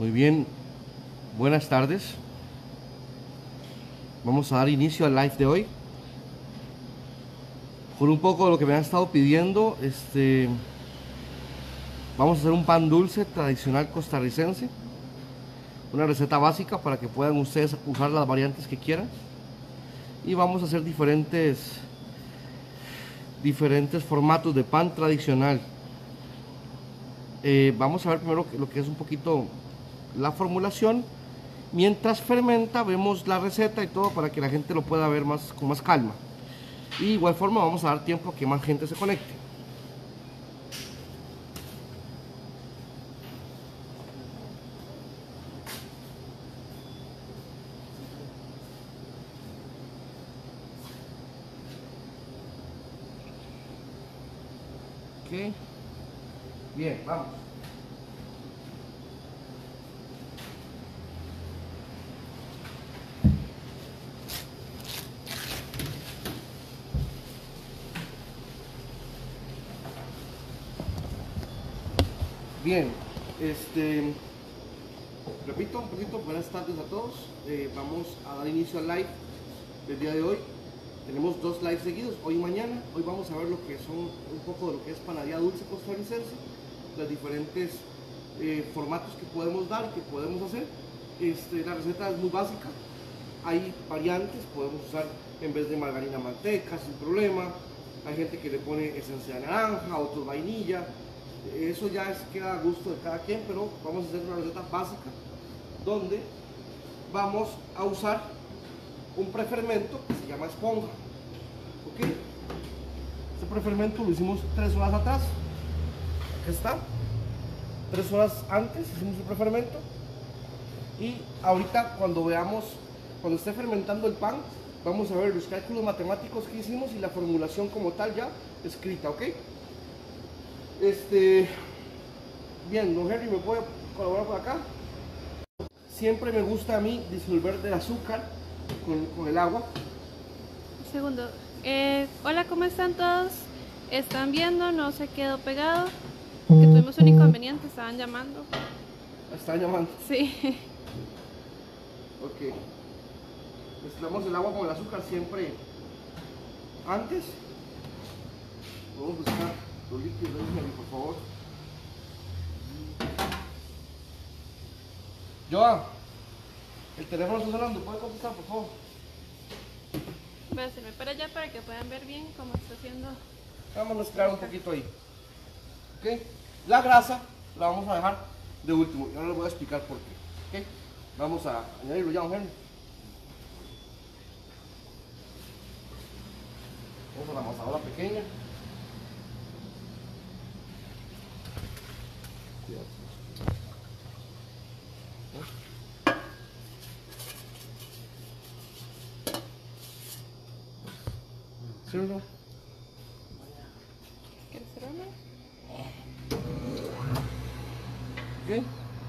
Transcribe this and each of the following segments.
Muy bien, buenas tardes. Vamos a dar inicio al live de hoy. Por un poco de lo que me han estado pidiendo, vamos a hacer un pan dulce tradicional costarricense. Una receta básica para que puedan ustedes usar las variantes que quieran. Y vamos a hacer diferentes formatos de pan tradicional. Vamos a ver primero lo que es un poquito la formulación. Mientras fermenta vemos la receta y todo para que la gente lo pueda ver con más calma. Y de igual forma vamos a dar tiempo a que más gente se conecte. Ok. Bien, vamos. Bien, repito un poquito, buenas tardes a todos. Vamos a dar inicio al live del día de hoy. Tenemos dos lives seguidos, hoy y mañana. Hoy vamos a ver lo que son un poco de lo que es panadería dulce costarricense, los diferentes formatos que podemos dar, que podemos hacer. La receta es muy básica, hay variantes, podemos usar en vez de margarina manteca sin problema. Hay gente que le pone esencia de naranja, otros vainilla. Eso ya queda a gusto de cada quien, pero vamos a hacer una receta básica donde vamos a usar un prefermento que se llama esponja. ¿Ok? Este prefermento lo hicimos 3 horas atrás. Aquí está. 3 horas antes hicimos el prefermento. Y ahorita cuando esté fermentando el pan, vamos a ver los cálculos matemáticos que hicimos y la formulación como tal ya escrita. ¿Ok? Bien, don Henry, ¿me puede colaborar por acá? Siempre me gusta a mí disolver el azúcar con el agua. Un segundo. Hola, ¿cómo están todos? ¿Están viendo? No se quedó pegado. Que tuvimos un inconveniente, estaban llamando. ¿Están llamando? Sí. Ok. Mezclamos el agua con el azúcar siempre antes. Vamos a buscar los líquidos de Henry, por favor. Joa, el teléfono está sonando, ¿puede contestar, por favor? Voy a hacerme para allá para que puedan ver bien cómo está haciendo. Vamos a mezclar un poquito ahí. ¿Ok? La grasa la vamos a dejar de último. Yo ahora les voy a explicar por qué. ¿Ok? Vamos a añadirlo ya, don Henry. Vamos a la amasadora pequeña. ¿Sí o no? ¿Quieres hacer uno? ¿Ok?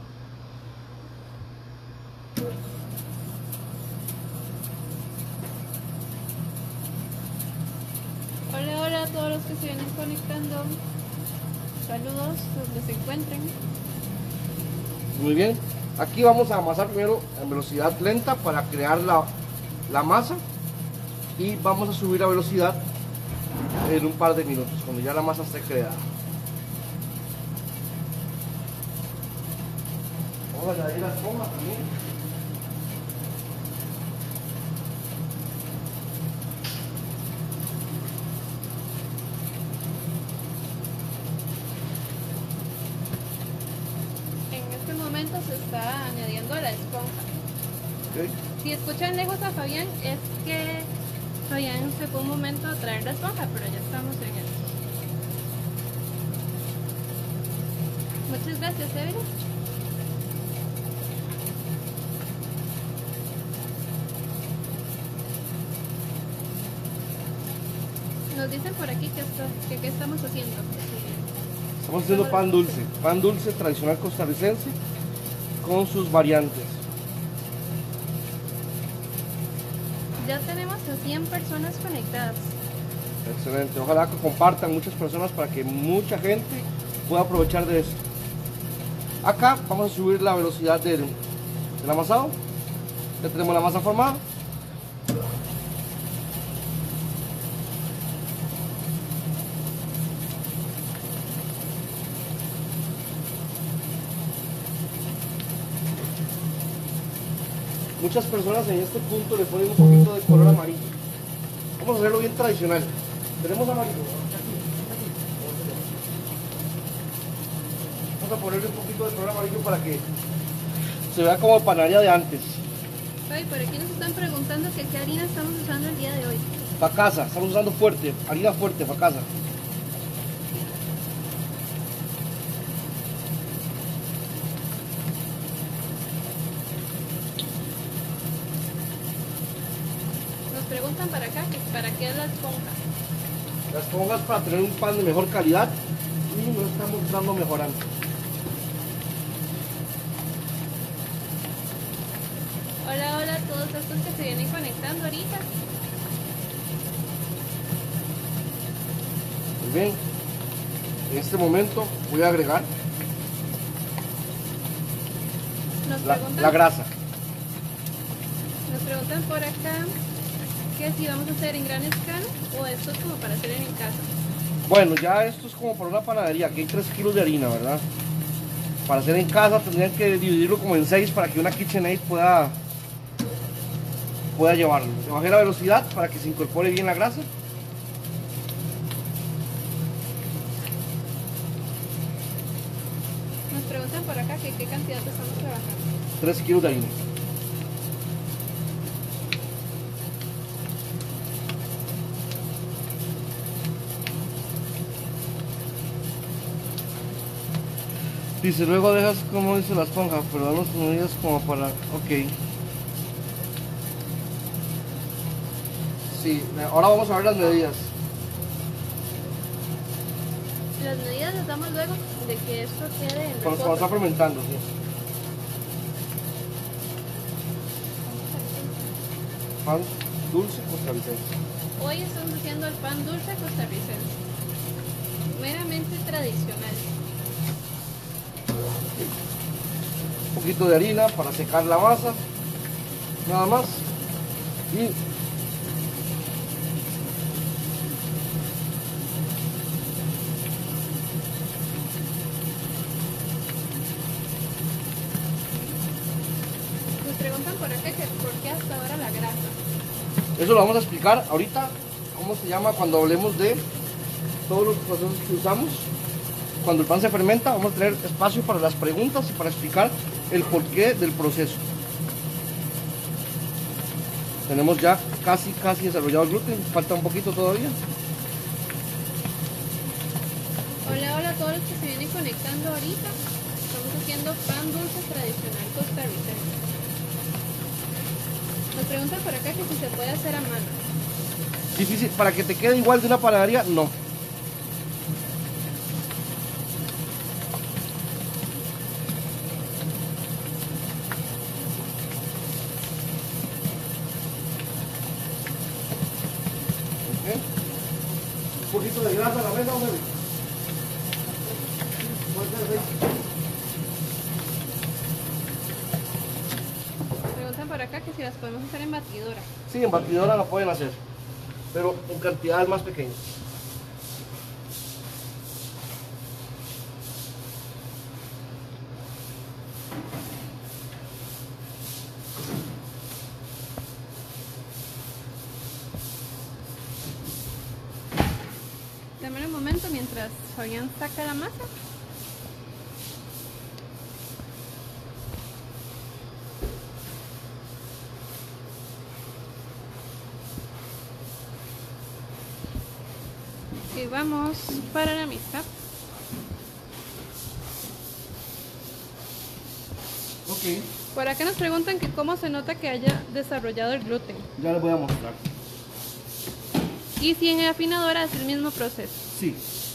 Hola, hola a todos los que se vienen conectando. Saludos donde se encuentren. Muy bien. Aquí vamos a amasar primero en velocidad lenta para crear la masa. Y vamos a subir a velocidad en un par de minutos, cuando ya la masa esté creada. Vamos a añadir la esponja también. En este momento se está añadiendo la esponja. ¿Okay? Si escuchan lejos a Fabián, es que Fabián se fue un momento a traer la esponja, pero ya estamos en eso. Muchas gracias, Evelyn. Nos dicen por aquí que qué estamos haciendo. Estamos haciendo pan dulce tradicional costarricense con sus variantes. Ya tenemos a 100 personas conectadas. Excelente, ojalá que compartan muchas personas para que mucha gente pueda aprovechar de esto. Acá vamos a subir la velocidad del amasado. Ya tenemos la masa formada. Muchas personas en este punto le ponen un poquito de color amarillo. Vamos a hacerlo bien tradicional. Tenemos amarillo. Vamos a ponerle un poquito de color amarillo para que se vea como panadería de antes. Ay, por aquí nos están preguntando que qué harina estamos usando el día de hoy. Facasa, estamos usando fuerte, harina fuerte, Facasa. Nos preguntan para acá que para qué es la esponja. Las esponjas para tener un pan de mejor calidad y no estamos dando mejorando. Hola, hola a todos estos que se vienen conectando ahorita. Muy bien. En este momento voy a agregar la grasa. Nos preguntan por acá que si vamos a hacer en gran escala o esto es como para hacer en casa. Bueno, ya esto es como para una panadería. Aquí hay 3 kilos de harina, ¿verdad? Para hacer en casa tendrían que dividirlo como en 6 para que una KitchenAid pueda llevarlo. Le bajé la velocidad para que se incorpore bien la grasa. Nos preguntan por acá que qué cantidad estamos trabajando. 3 kilos de harina. Dice, luego dejas como dice la esponja, pero damos medidas como para... Ok. Sí, ahora vamos a ver las medidas. Las medidas las damos luego de que esto quede en Cuando reposo. está fermentando, sí. Pan dulce costarricense. Hoy estamos haciendo el pan dulce costarricense. Meramente tradicional. Un poquito de harina para secar la masa. Nada más. Y Nos preguntan por acá que por qué hasta ahora la grasa. eso lo vamos a explicar ahorita. ¿Cómo se llama cuando hablemos de todos los procesos que usamos? Cuando el pan se fermenta, vamos a tener espacio para las preguntas y para explicar el porqué del proceso. Tenemos ya casi desarrollado el gluten, falta un poquito todavía. Hola, hola a todos los que se vienen conectando ahorita. Estamos haciendo pan dulce tradicional costarricense. Nos preguntan por acá que si se puede hacer a mano. Difícil, para que te quede igual de una panadería, no. Un poquito de grasa a la mesa, hombre. Preguntan por acá que si las podemos hacer en batidora. Sí, en batidora lo pueden hacer, pero en cantidades más pequeñas. Dame un momento mientras Fabián saca la masa. Y vamos para la misa. Ok, Por acá nos preguntan que cómo se nota que haya desarrollado el gluten. ya les voy a mostrar. Y si en afinadora es el mismo proceso. Sí.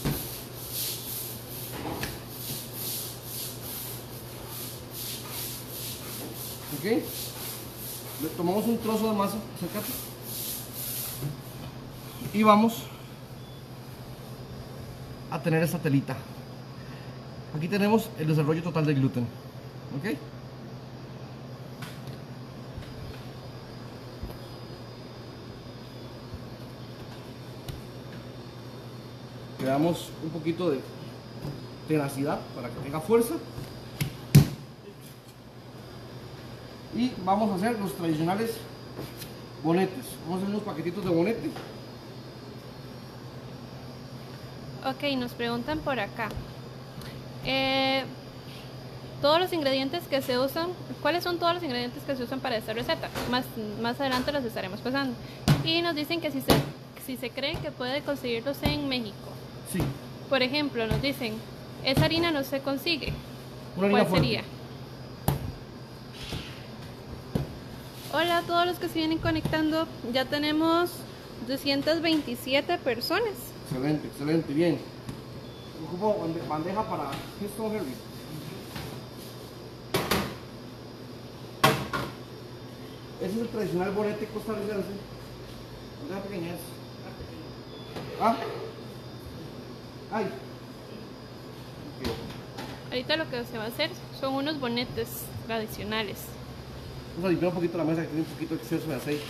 Ok. Le tomamos un trozo de masa, acércate. Y vamos a tener esta telita. Aquí tenemos el desarrollo total de gluten. ¿Ok? Le damos un poquito de tenacidad para que tenga fuerza. Y vamos a hacer los tradicionales bonetes. Vamos a hacer unos paquetitos de bonete. Ok, nos preguntan por acá. Todos los ingredientes que se usan, ¿cuáles son todos los ingredientes que se usan para esta receta? Más adelante los estaremos pasando. Y nos dicen que si se creen que puede conseguirlos en México. Sí. Por ejemplo, nos dicen, esa harina no se consigue. Una harina ¿Cuál fuerte. sería? Hola a todos los que se vienen conectando. Ya tenemos 227 personas. Excelente, excelente, bien. Ocupo bandeja para esto, Henry. Ese es el tradicional bonete costarricense. Bandeja pequeña es. Ah. Ay. Ok. Ahorita lo que se va a hacer son unos bonetes tradicionales. Vamos a limpiar un poquito la mesa que tiene un poquito de exceso de aceite.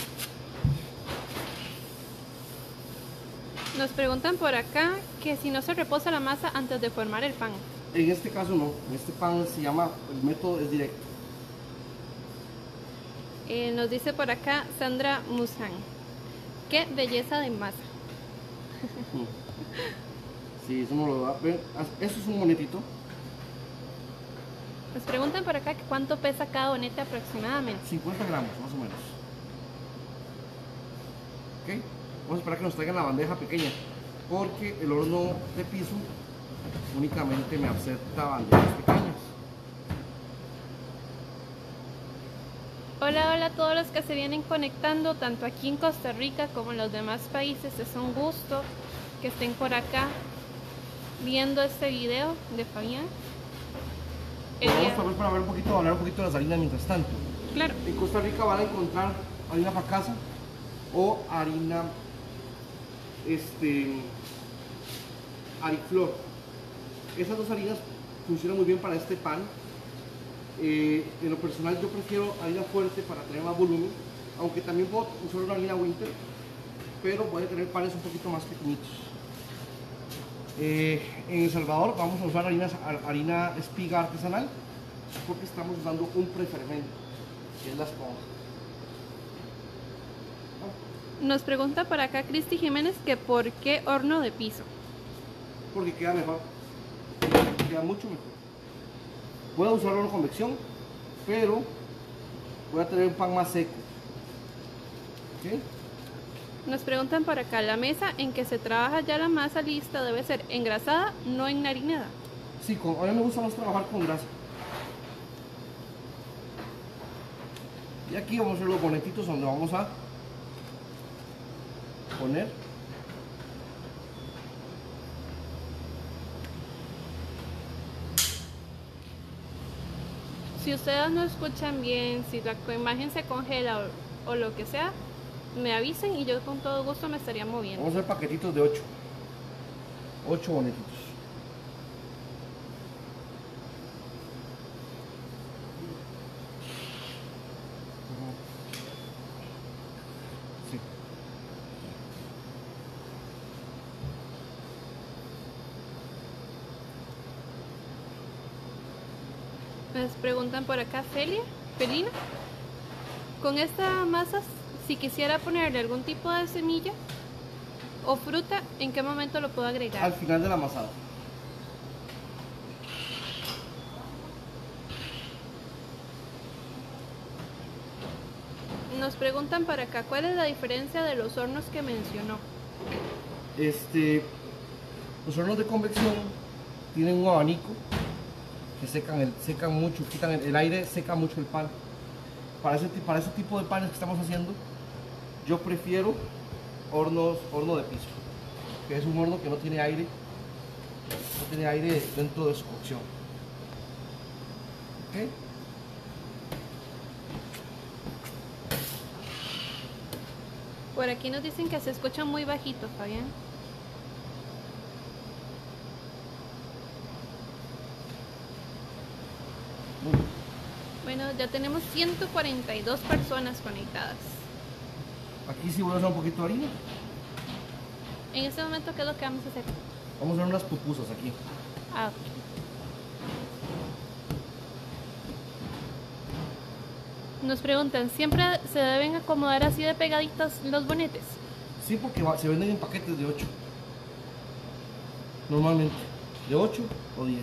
Nos preguntan por acá que si no se reposa la masa antes de formar el pan. En este caso no, en este pan se llama, el método es directo. Nos dice por acá Sandra Musan. Qué belleza de masa. Sí, eso no lo da. Ven, esto es un bonetito. Nos preguntan por acá que cuánto pesa cada bonete aproximadamente. 50 gramos, más o menos. Ok, vamos a esperar que nos traigan la bandeja pequeña, porque el horno de piso únicamente me acepta bandejas pequeñas. Hola, hola a todos los que se vienen conectando, tanto aquí en Costa Rica como en los demás países. Es un gusto que estén por acá viendo este video de Fabián. Vamos a ver para ver hablar un poquito de las harinas mientras tanto. Claro. En Costa Rica van a encontrar harina pacasa o harina ariflor. Esas dos harinas funcionan muy bien para este pan. En lo personal yo prefiero harina fuerte para tener más volumen, aunque también puedo usar una harina winter, pero voy a tener panes un poquito más pequeñitos. En El Salvador vamos a usar harina espiga artesanal porque estamos usando un prefermento, que es la esponja. Nos pregunta por acá Cristi Jiménez que por qué horno de piso. Porque queda mejor, queda mucho mejor. Puedo usar horno de convección, pero voy a tener un pan más seco. ¿Okay? Nos preguntan por acá, la mesa en que se trabaja ya la masa lista debe ser engrasada, no enharinada. Sí, a mí me gusta más trabajar con grasa. Y aquí vamos a hacer los bonetitos donde vamos a poner Si ustedes no escuchan bien, si la imagen se congela o lo que sea, me avisen y yo con todo gusto me estaría moviendo. Vamos a hacer paquetitos de 8. 8 bonetitos. Sí. Les preguntan por acá Felina. Con esta masa, si quisiera ponerle algún tipo de semilla o fruta, ¿en qué momento lo puedo agregar? Al final de la amasada. Nos preguntan por acá, ¿cuál es la diferencia de los hornos que mencionó? Los hornos de convección tienen un abanico que secan mucho, quitan el aire, seca mucho el pan. Para ese tipo de panes que estamos haciendo, yo prefiero horno de piso, que es un horno que no tiene aire dentro de su cocción. ¿Okay? Por aquí nos dicen que se escucha muy bajito, Fabián. Bueno, ya tenemos 142 personas conectadas. Aquí sí voy a usar un poquito de harina. En este momento, ¿qué es lo que vamos a hacer? Vamos a hacer unas pupusas aquí. Ah, ok. Nos preguntan, ¿siempre se deben acomodar así de pegaditos los bonetes? Sí, porque se venden en paquetes de 8. Normalmente, de 8 o 10.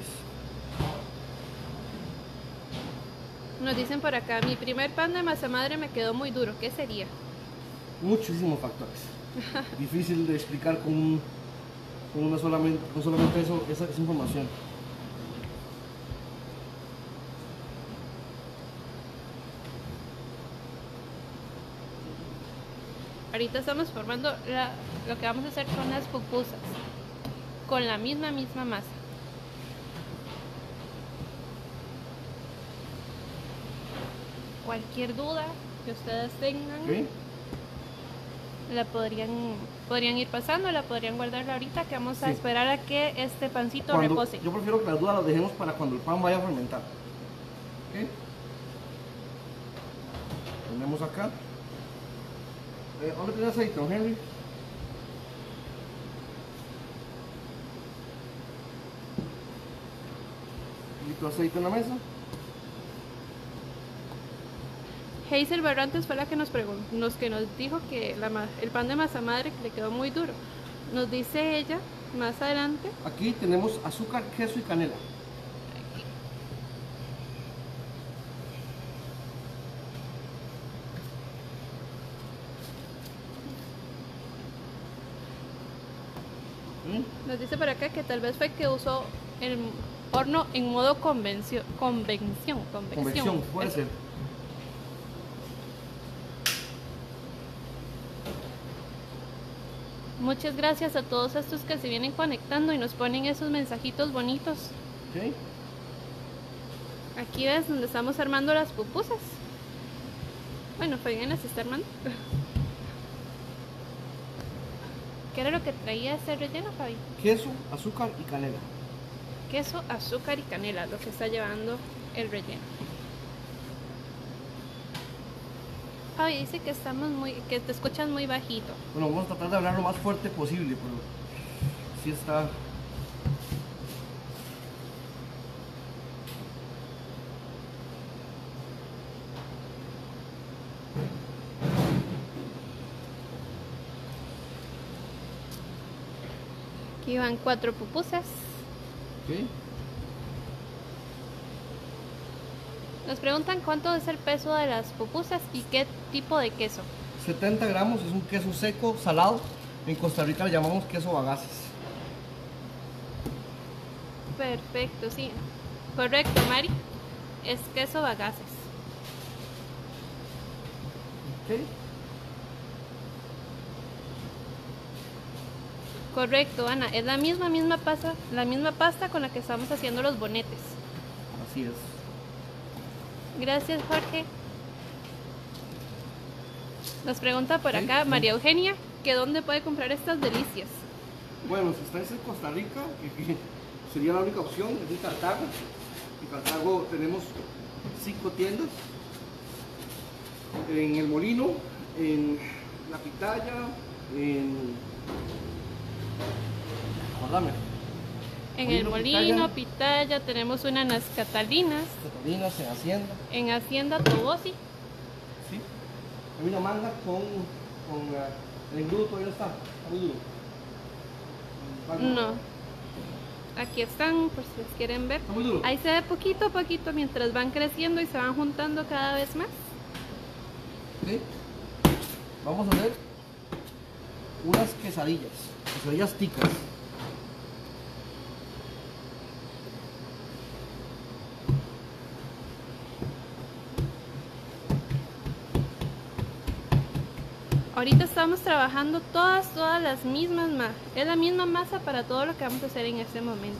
Nos dicen por acá, mi primer pan de masa madre me quedó muy duro. ¿Qué sería? Muchísimos factores. Difícil de explicar con solamente esa información. Ahorita estamos formando lo que vamos a hacer son las pupusas con la misma masa. Cualquier duda que ustedes tengan, ¿Okay? la podrían ir pasando, la podrían guardar ahorita, que vamos a Sí. esperar a que este pancito repose. Yo prefiero que las dudas las dejemos para cuando el pan vaya a fermentar. ¿Ok? Ponemos acá. ¿Dónde tienes aceite, don Henry? Un poquito de aceite en la mesa. Hazel Barrantes fue la que nos dijo que el pan de masa madre le quedó muy duro. Nos dice ella más adelante. Aquí tenemos azúcar, queso y canela. Nos dice por acá que tal vez fue que usó el horno en modo convección. Convección, puede Eso. ser. Muchas gracias a todos estos que se vienen conectando y nos ponen esos mensajitos bonitos. ¿Ok? Aquí ves donde estamos armando las pupusas. Bueno, Fabián las está armando. ¿Qué era lo que traía ese relleno, Fabi? Queso, azúcar y canela. Queso, azúcar y canela, lo que está llevando el relleno. Fabi dice que que te escuchas muy bajito. Bueno, vamos a tratar de hablar lo más fuerte posible, pero sí está. Aquí van 4 pupusas. ¿Ok? Nos preguntan cuánto es el peso de las pupusas y qué tipo de queso. 70 gramos, es un queso seco, salado. En Costa Rica le llamamos queso bagaces. Perfecto, sí. Correcto, Mari. Es queso bagaces. ¿Ok? Correcto, Ana. Es la misma pasta con la que estamos haciendo los bonetes. Así es. Gracias, Jorge. Nos pregunta por Sí, acá sí. María Eugenia que dónde puede comprar estas delicias. Bueno, si estáis en Costa Rica, que sería la única opción, es en Cartago. En Cartago tenemos 5 tiendas. En El Molino, en La Pitaya, Acordame, En el Molino, Molino, Pitaya, tenemos una en las Catalinas, Catalinas, en Hacienda. en Hacienda Tobosi. ¿Sí? Hay una manga con el engrudo todavía no está muy duro. No. Aquí están, por si les quieren ver. Está muy duro. Ahí se ve poquito a poquito mientras van creciendo y se van juntando cada vez más. ¿Sí? Vamos a hacer unas quesadillas ticas. Ahorita estamos trabajando todas las mismas es la misma masa para todo lo que vamos a hacer en este momento.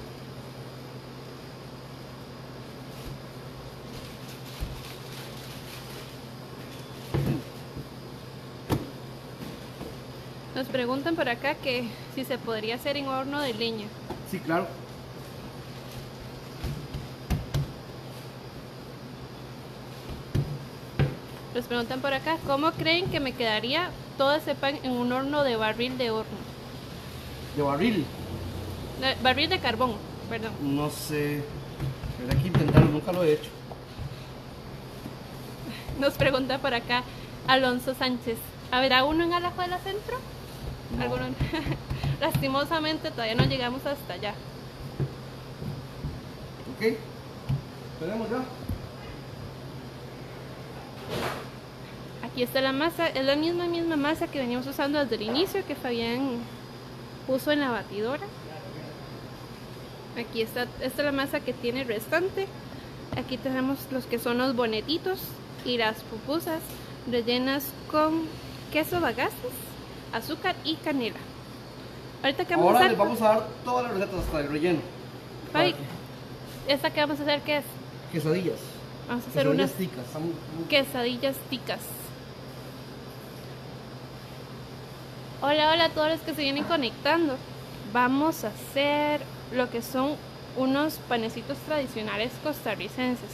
Nos preguntan por acá que si se podría hacer en horno de leña. Sí, claro. Nos preguntan por acá, ¿cómo creen que me quedaría todo ese pan en un horno de barril de horno? ¿De barril? Barril de carbón, perdón. No sé. Tendré que intentarlo, nunca lo he hecho. Nos pregunta por acá Alonso Sánchez, ¿habrá uno en Alajuela Centro? No. ¿Alguno? Lastimosamente todavía no llegamos hasta allá. Ok. Tenemos ya. Aquí está la masa, es la misma masa que veníamos usando desde el inicio, que Fabián puso en la batidora. Aquí está, esta es la masa que tiene restante. Aquí tenemos los que son los bonetitos y las pupusas rellenas con queso bagaces, azúcar y canela. Ahorita que vamos Ahora a hacer, les vamos a dar todas las recetas hasta el relleno. Fabi, ¿esta que vamos a hacer qué es? Quesadillas. Vamos a hacer unas Quesadillas ticas. Están muy- quesadillas ticas. Hola, hola a todos los que se vienen conectando. Vamos a hacer lo que son unos panecitos tradicionales costarricenses.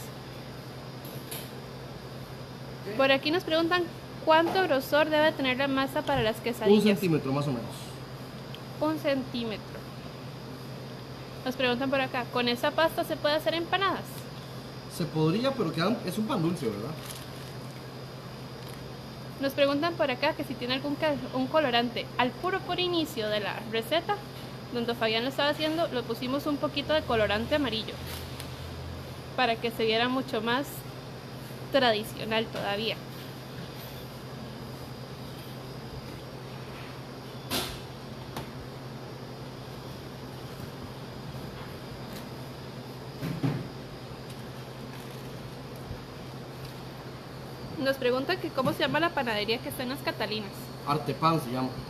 Por aquí nos preguntan cuánto grosor debe tener la masa para las 1 quesadillas. centímetro más o menos. 1 centímetro. Nos preguntan por acá, ¿con esa pasta se puede hacer empanadas? Se podría, pero es un pan dulce, ¿verdad? Nos preguntan por acá que si tiene un colorante. Al puro por inicio de la receta, donde Fabián lo estaba haciendo, le pusimos un poquito de colorante amarillo para que se viera mucho más tradicional todavía. Nos preguntan que cómo se llama la panadería que está en las Catalinas. Artepan se llama.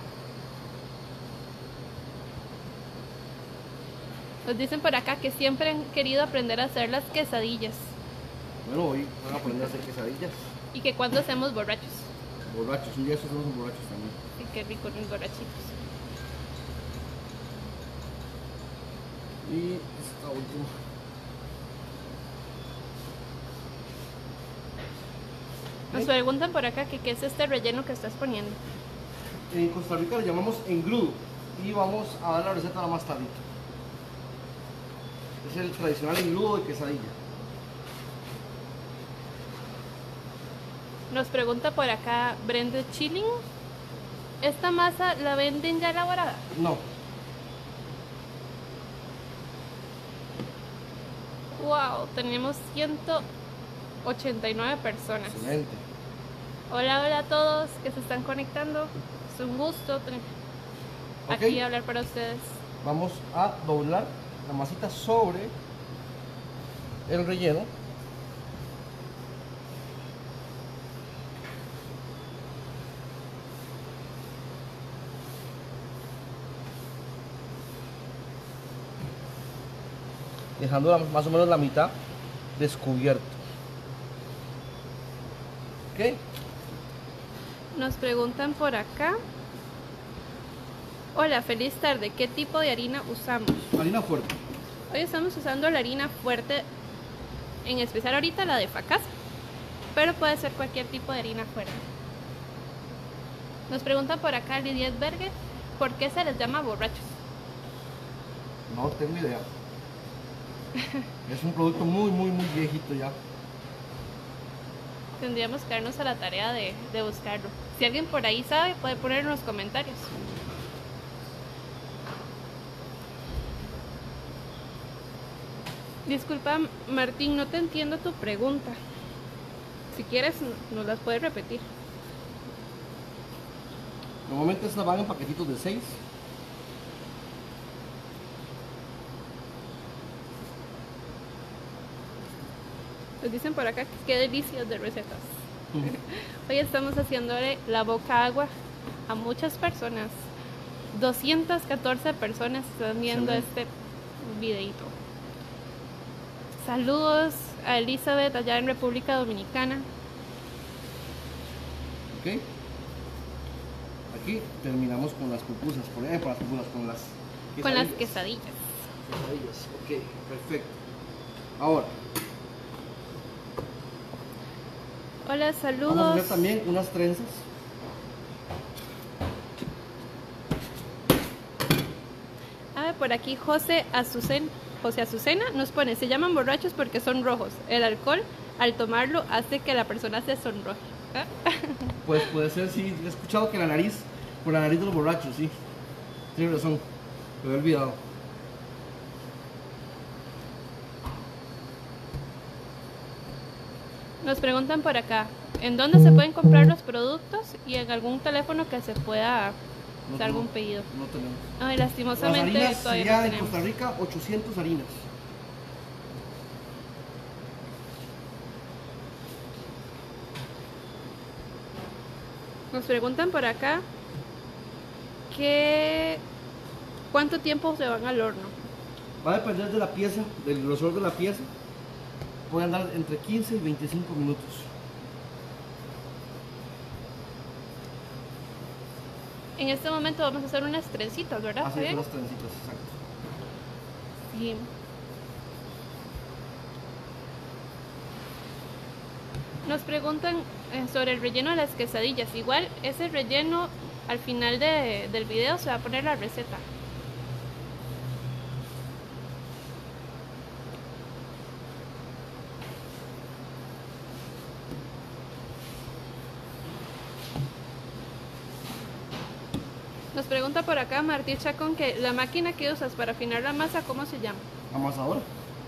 Nos dicen por acá que siempre han querido aprender a hacer las quesadillas Bueno, hoy van a aprender a hacer quesadillas. y que cuando hacemos borrachos. Borrachos, un día estos somos borrachos también. Y qué rico los borrachitos. Y esta última. Nos preguntan por acá que qué es este relleno que estás poniendo. En Costa Rica le llamamos engrudo. Y vamos a dar la receta ahora más tardito. Es el tradicional engrudo de quesadilla. Nos pregunta por acá Brenda Chilling. ¿Esta masa la venden ya elaborada? No. Wow, tenemos 189 personas. Excelente. Hola, hola a todos que se están conectando. Es un gusto aquí hablar para ustedes. Vamos a doblar la masita sobre el relleno. Dejando más o menos la mitad descubierto. ¿Ok? Nos preguntan por acá. Hola, feliz tarde. ¿Qué tipo de harina usamos? Harina fuerte. Hoy estamos usando la harina fuerte, en especial ahorita la de Facasa, pero puede ser cualquier tipo de harina fuerte. Nos preguntan por acá Lidia Berger, ¿por qué se les llama borrachos? No tengo idea. Es un producto muy viejito ya. Tendríamos que darnos a la tarea de buscarlo. Si alguien por ahí sabe, puede poner en los comentarios. Disculpa, Martín, no te entiendo tu pregunta. Si quieres, nos las puedes repetir. Normalmente estas van en paquetitos de 6. Les dicen por acá que qué delicias de recetas. Hoy estamos haciéndole la boca agua a muchas personas. 214 personas están viendo este videito. Saludos a Elizabeth allá en República Dominicana. Ok. Aquí terminamos con las pupusas, con las pupusas, con las quesadillas. Con las quesadillas. Quesadillas, ok, perfecto. Ahora, Hola, Vamos a saludos. hacer también unas trenzas. A ver, por aquí José Azucena nos pone, se llaman borrachos porque son rojos. El alcohol, al tomarlo, hace que la persona se sonroje. ¿Ah? Pues puede ser, sí. He escuchado que por la nariz de los borrachos, sí. Tienes razón, me he olvidado. Nos preguntan por acá, ¿en dónde se pueden comprar los productos y en algún teléfono que se pueda hacer algún pedido? No tenemos. Ay, Las lastimosamente harinas todavía ya no en tenemos. Costa Rica, 800 harinas. Nos preguntan por acá cuánto tiempo se van al horno. Va a depender de la pieza, del grosor de la pieza. Puede andar entre 15 y 25 minutos. En este momento vamos a hacer unas trencitas, ¿verdad? Así Javier? son las trencitas, exacto. Sí. Nos preguntan sobre el relleno de las quesadillas. Igual ese relleno al final del video se va a poner la receta. Nos pregunta por acá Martí Chacón que la máquina que usas para afinar la masa, ¿cómo se llama? Amasadora.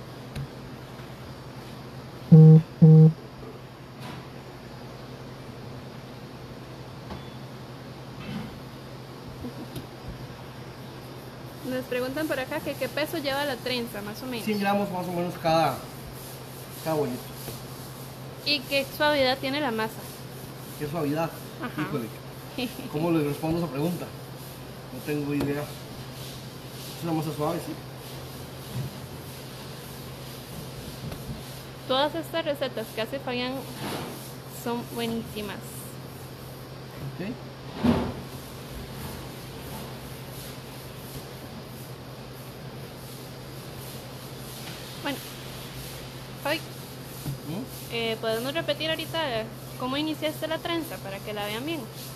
Nos preguntan por acá que qué peso lleva la trenza, más o menos. 100 gramos más o menos cada bolito. Y qué suavidad tiene la masa. Qué suavidad. Ajá. Híjole. ¿Cómo le respondo esa pregunta? No tengo idea. Es una masa suave, sí. Todas estas recetas que hace Fabián son buenísimas. ¿Ok? Bueno, Fabi, ¿Mm? ¿podemos repetir ahorita cómo iniciaste la trenza para que la vean bien?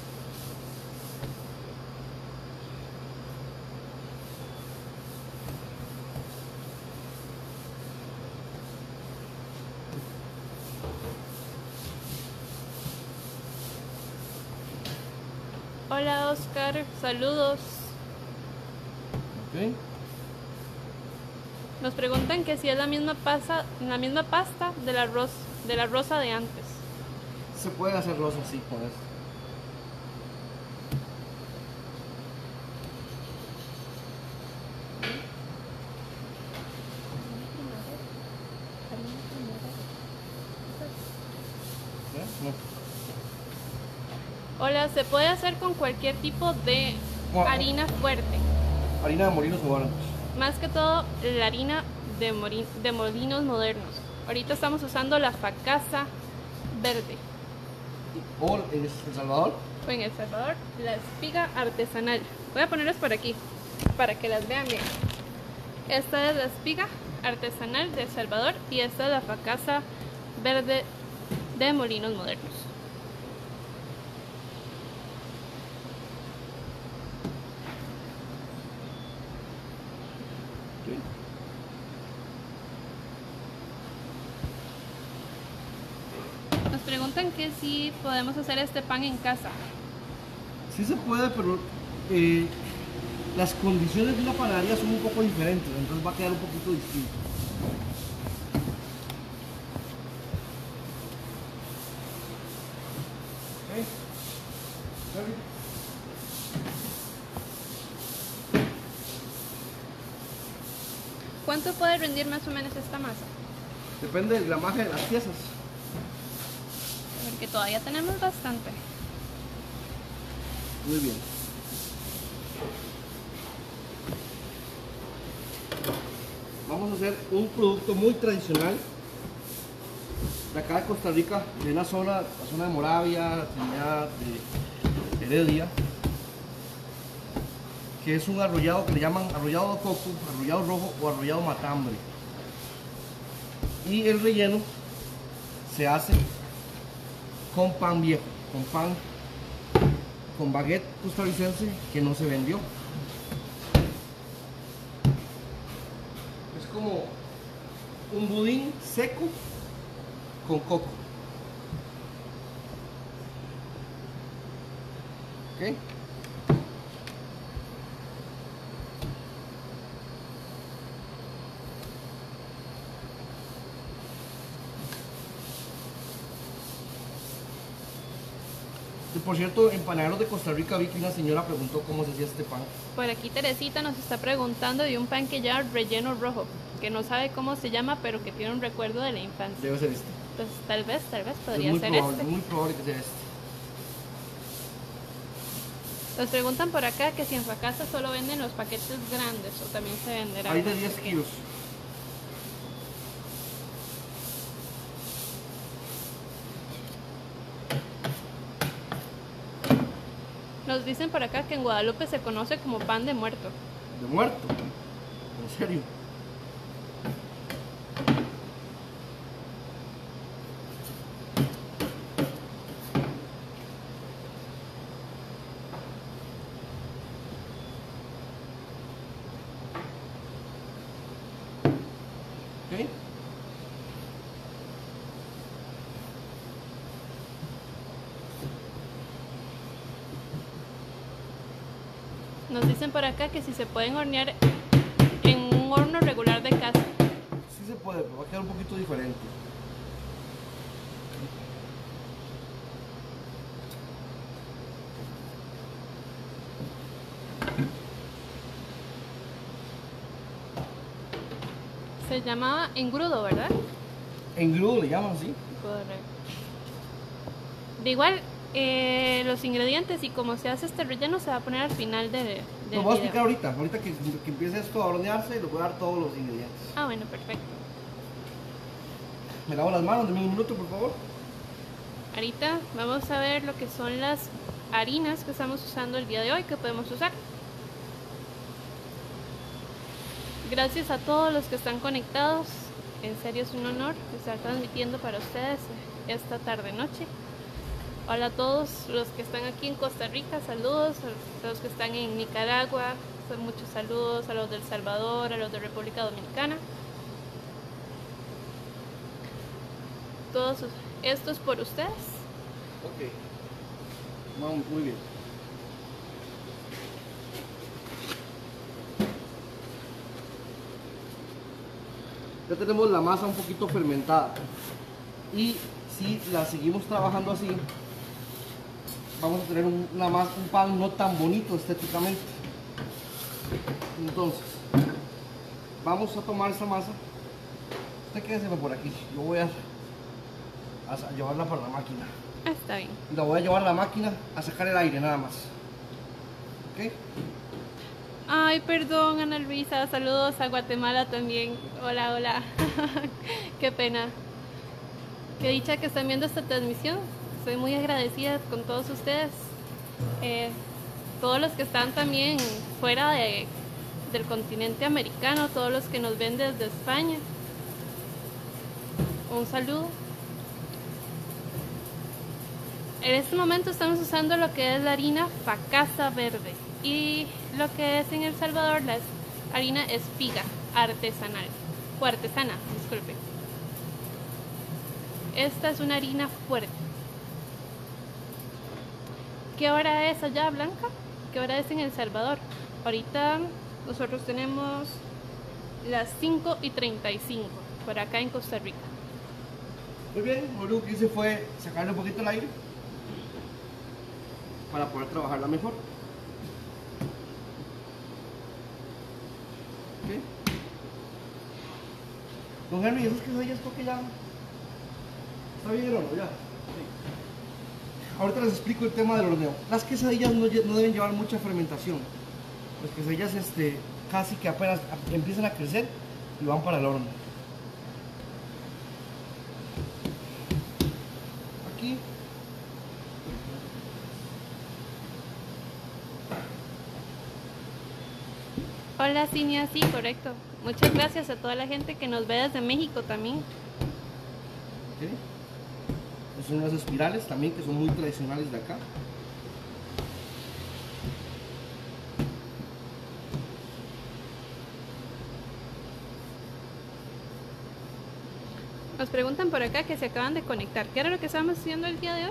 Hola Oscar, saludos. ¿Ok? Nos preguntan que si es la misma pasta del arroz, de la rosa de antes. Se puede hacer rosa así con eso. ¿Eh? No. Hola, se puede hacer con cualquier tipo de harina fuerte. Harina de molinos modernos. Más que todo la harina de molinos modernos. Ahorita estamos usando la facasa verde. O en El Salvador. O en El Salvador, la espiga artesanal. Voy a ponerlas por aquí para que las vean bien. Esta es la espiga artesanal de El Salvador y esta es la facasa verde de molinos modernos. Nos preguntan que si podemos hacer este pan en casa. Sí se puede, pero las condiciones de una panadería son un poco diferentes, entonces va a quedar un poquito distinto. ¿Ok? ¿Cuánto puede rendir más o menos esta masa? Depende del gramaje de las piezas. Porque todavía tenemos bastante. Muy bien. Vamos a hacer un producto muy tradicional de acá de Costa Rica, de la zona de Moravia, la Trinidad, de Heredia, que es un arrollado que le llaman arrollado de coco, arrollado rojo o arrollado matambre. Y el relleno se hace con pan viejo, con pan, con baguette costarricense que no se vendió. Es como un budín seco con coco. ¿Ok? Y por cierto, en Panaderos de Costa Rica vi que una señora preguntó cómo se hacía este pan. Por aquí Teresita nos está preguntando de un pan que lleva relleno rojo, que no sabe cómo se llama, pero que tiene un recuerdo de la infancia. Debe ser este. Pues tal vez podría Es muy ser probable, este. muy probable que sea este. Nos preguntan por acá que si en Facasa solo venden los paquetes grandes o también se venderá. Hay de 10 kilos. Nos dicen por acá que en Guadalupe se conoce como pan de muerto. De muerto. En serio. ¿Ok? Nos dicen por acá que si se pueden hornear en un horno regular de casa. Sí se puede, pero va a quedar un poquito diferente. Se llamaba engrudo, ¿verdad? Engrudo le llaman así. Correcto. De igual, los ingredientes y cómo se hace este relleno se va a poner al final del Lo voy a video. explicar ahorita. Ahorita que empiece esto a hornearse, les voy a dar todos los ingredientes. Ah, bueno, perfecto. Me lavo las manos, dame un minuto, por favor. Ahorita vamos a ver lo que son las harinas que estamos usando el día de hoy, que podemos usar. Gracias a todos los que están conectados. En serio es un honor estar transmitiendo para ustedes esta tarde-noche. Hola a todos los que están aquí en Costa Rica, saludos. A los que están en Nicaragua, son muchos saludos. A los de El Salvador, a los de República Dominicana. Todos esto es por ustedes. Ok. Vamos, muy bien. Ya tenemos la masa un poquito fermentada. Y si la seguimos trabajando así, vamos a tener un pan no tan bonito estéticamente. Entonces, vamos a tomar esta masa. Usted quédese por aquí. Yo voy a llevarla para la máquina. Ah, está bien. La voy a llevar a la máquina a sacar el aire nada más. ¿Ok? Ay, perdón, Ana Luisa. Saludos a Guatemala también. Hola, hola. Qué pena. Qué dicha que están viendo esta transmisión. Estoy muy agradecida con todos ustedes. Todos los que están también fuera del continente americano, todos los que nos ven desde España. Un saludo. En este momento estamos usando lo que es la harina Facasa verde y lo que es en El Salvador la harina espiga artesanal o artesana, disculpe. Esta es una harina fuerte. ¿Qué hora es allá, Blanca? ¿Qué hora es en El Salvador? Ahorita nosotros tenemos las 5:35 por acá en Costa Rica. Muy bien, lo único que hice fue sacarle un poquito el aire para poder trabajarla mejor. ¿Ok? Don Henry, ¿esas quesadillas porque ya está bien el horno? Ya. Sí. Ahorita les explico el tema del horneo. Las quesadillas no deben llevar mucha fermentación. Las quesadillas casi que apenas empiezan a crecer y van para el horno. Aquí. Hola, Cinia, sí, correcto. Muchas gracias a toda la gente que nos ve desde México también. ¿Sí? Estas son unas espirales también que son muy tradicionales de acá. Nos preguntan por acá que se acaban de conectar. ¿Qué era lo que estábamos haciendo el día de hoy?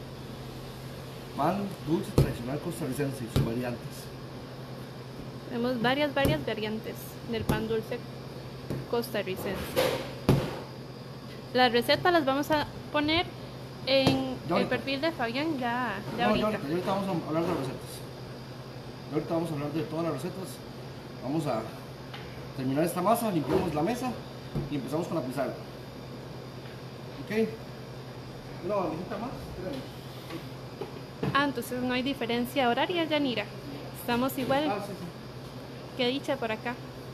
Pan dulce tradicional costarricense y sus variantes. Tenemos varias variantes del pan dulce costarricense. Las recetas las vamos a poner en el perfil de Fabián ya ahorita. Ahorita vamos a hablar de las recetas. Ahorita vamos a hablar de todas las recetas. Vamos a terminar esta masa, limpiamos la mesa y empezamos con la pizarra. ¿Ok? Una bandejita más. Entonces no hay diferencia horaria, Yanira. Estamos igual. Sí. Que dicha por acá.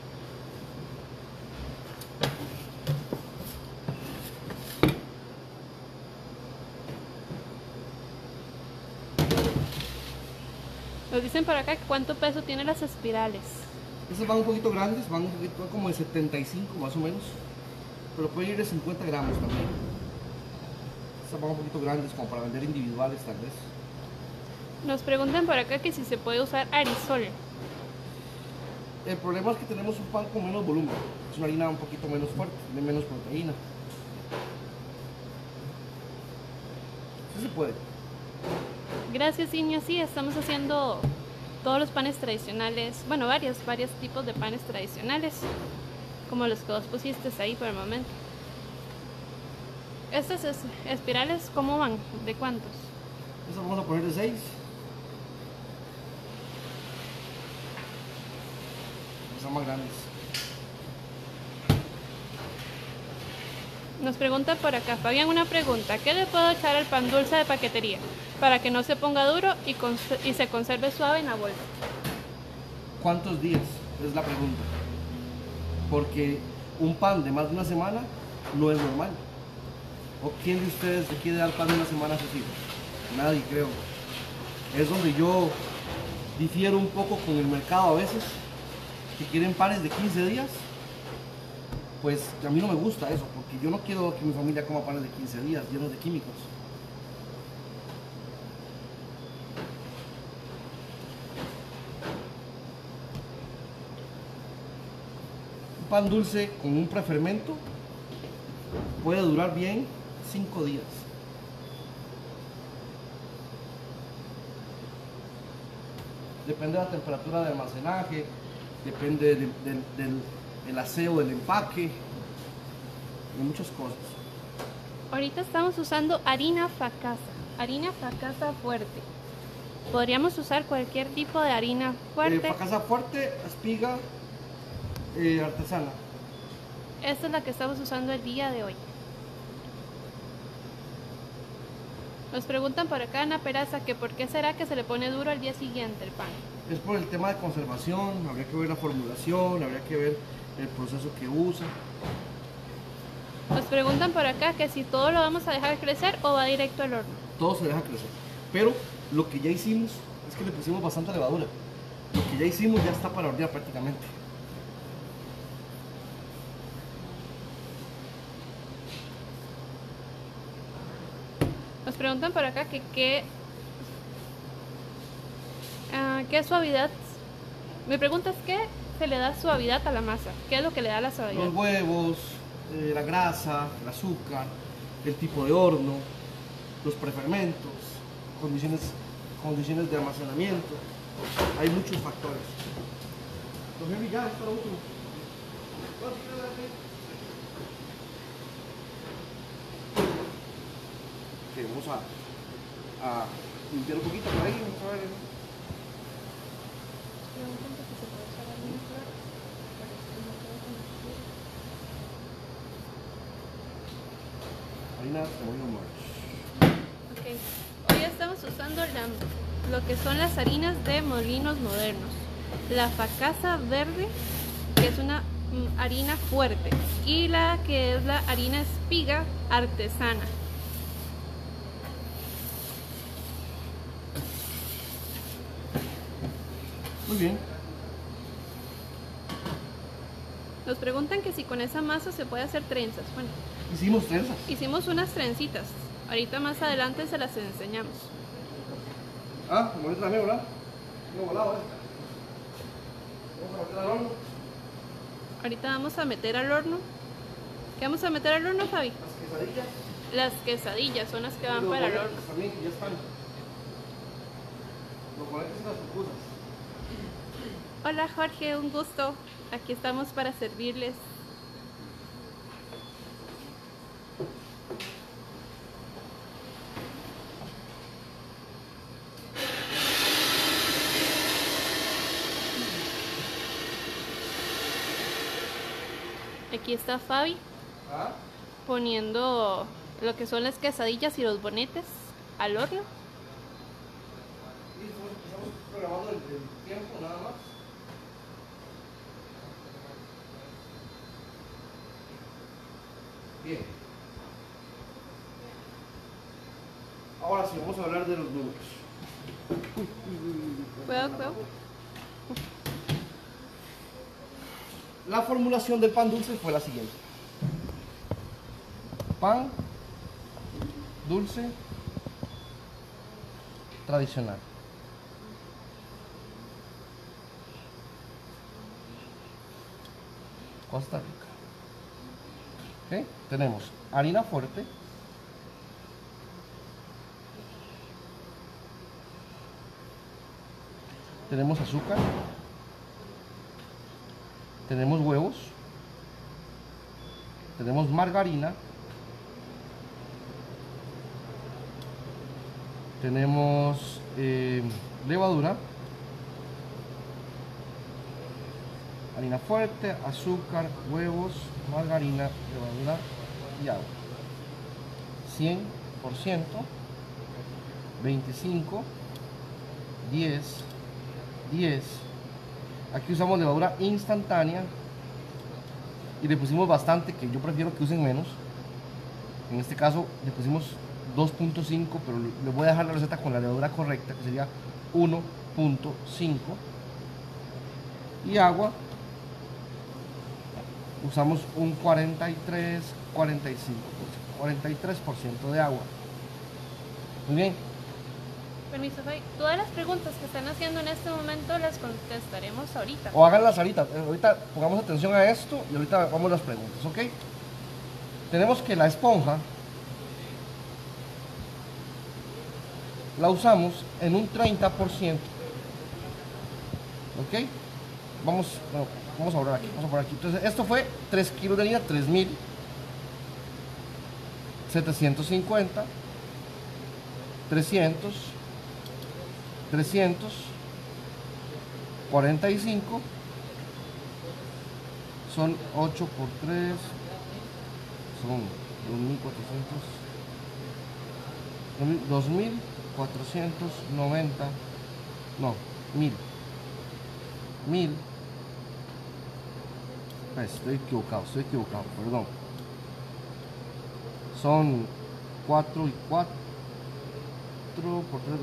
Nos dicen por acá cuánto peso tienen las espirales. Estas van un poquito grandes, van como de 75 más o menos, pero pueden ir de 50 gramos también. Estas van un poquito grandes como para vender individuales tal vez. Nos preguntan por acá que si se puede usar arisol. El problema es que tenemos un pan con menos volumen, es una harina un poquito menos fuerte, de menos proteína. Sí se puede. Gracias, Iña. Sí, estamos haciendo todos los panes tradicionales, bueno, varios tipos de panes tradicionales, como los que vos pusiste ahí por el momento. Estas espirales, ¿cómo van? ¿De cuántos? Estas vamos a poner de 6. Son más grandes. Nos pregunta por acá, Fabián, una pregunta. ¿Qué le puedo echar al pan dulce de paquetería para que no se ponga duro y se conserve suave en la bolsa? ¿Cuántos días? Es la pregunta. Porque un pan de más de una semana no es normal. ¿O quién de ustedes le quiere dar pan de una semana a sus hijos? Nadie, creo. Es donde yo difiero un poco con el mercado a veces, que quieren panes de 15 días. Pues a mí no me gusta eso, porque yo no quiero que mi familia coma panes de 15 días llenos de químicos. Un pan dulce con un prefermento puede durar bien 5 días. Depende de la temperatura de almacenaje, depende del aseo del empaque, de muchas cosas. Ahorita estamos usando harina fracasa fuerte. Podríamos usar cualquier tipo de harina fuerte. Fracasa fuerte, espiga, artesana. Esta es la que estamos usando el día de hoy. Nos preguntan por acá, Ana Peraza, que por qué será que se le pone duro al día siguiente el pan. Es por el tema de conservación, habría que ver la formulación, habría que ver el proceso que usa. Nos preguntan por acá que si todo lo vamos a dejar crecer o va directo al horno. Todo se deja crecer. Pero lo que ya hicimos es que le pusimos bastante levadura. Lo que ya hicimos ya está para hornear prácticamente. Nos preguntan por acá que qué suavidad. Mi pregunta es qué se le da suavidad a la masa. ¿Qué es lo que le da la suavidad? Los huevos, la grasa, el azúcar, el tipo de horno, los prefermentos, condiciones de almacenamiento. Hay muchos factores. Entonces, ya está lo último. Vamos a limpiar un poquito por ahí, vamos a ver. Harina de molino March. Ok, hoy estamos usando lo que son las harinas de molinos modernos. La Facasa verde, que es una harina fuerte, y la que es la harina espiga artesana. Muy bien. Nos preguntan que si con esa masa se puede hacer trenzas. Bueno, Hicimos trenzas. hicimos unas trencitas. Ahorita más adelante se las enseñamos. Ah, como ahorita también, ¿verdad? No volado, Vamos a meter al horno. Ahorita vamos a meter al horno. ¿Qué vamos a meter al horno, Fabi? Las quesadillas. Las quesadillas son las que van Los para el boletos horno. también, que ya están. Los boletos y las pupusas. Hola Jorge, un gusto. Aquí estamos para servirles. Aquí está Fabi ¿Ah? poniendo lo que son las quesadillas y los bonetes al horno. Y estamos programando el tiempo nada más. Bien. Ahora sí, vamos a hablar de los números. Cuidado. La formulación del pan dulce fue la siguiente. Pan dulce tradicional. Costa Rica. ¿Ok? Tenemos harina fuerte, tenemos azúcar, tenemos huevos, tenemos margarina, tenemos levadura, harina fuerte, azúcar, huevos, margarina, levadura y agua. 100%, 25, 10, 10. Aquí usamos levadura instantánea y le pusimos bastante, que yo prefiero que usen menos. En este caso le pusimos 2.5, pero le voy a dejar la receta con la levadura correcta, que sería 1.5. Y agua, usamos un 43, 45, 43% de agua. Muy bien. Permiso, Fabi. Todas las preguntas que están haciendo en este momento las contestaremos ahorita. O háganlas ahorita. Ahorita pongamos atención a esto y ahorita vamos a las preguntas, ¿ok? Tenemos que la esponja la usamos en un 30%. ¿Ok? Vamos a borrar aquí. Vamos a poner aquí. Entonces, esto fue 3 kilos de harina, 3.750, 300, 300, 45, son 8 por 3, son 2.490, no, 1.000, estoy equivocado, perdón. Son 4 y 4 por 3,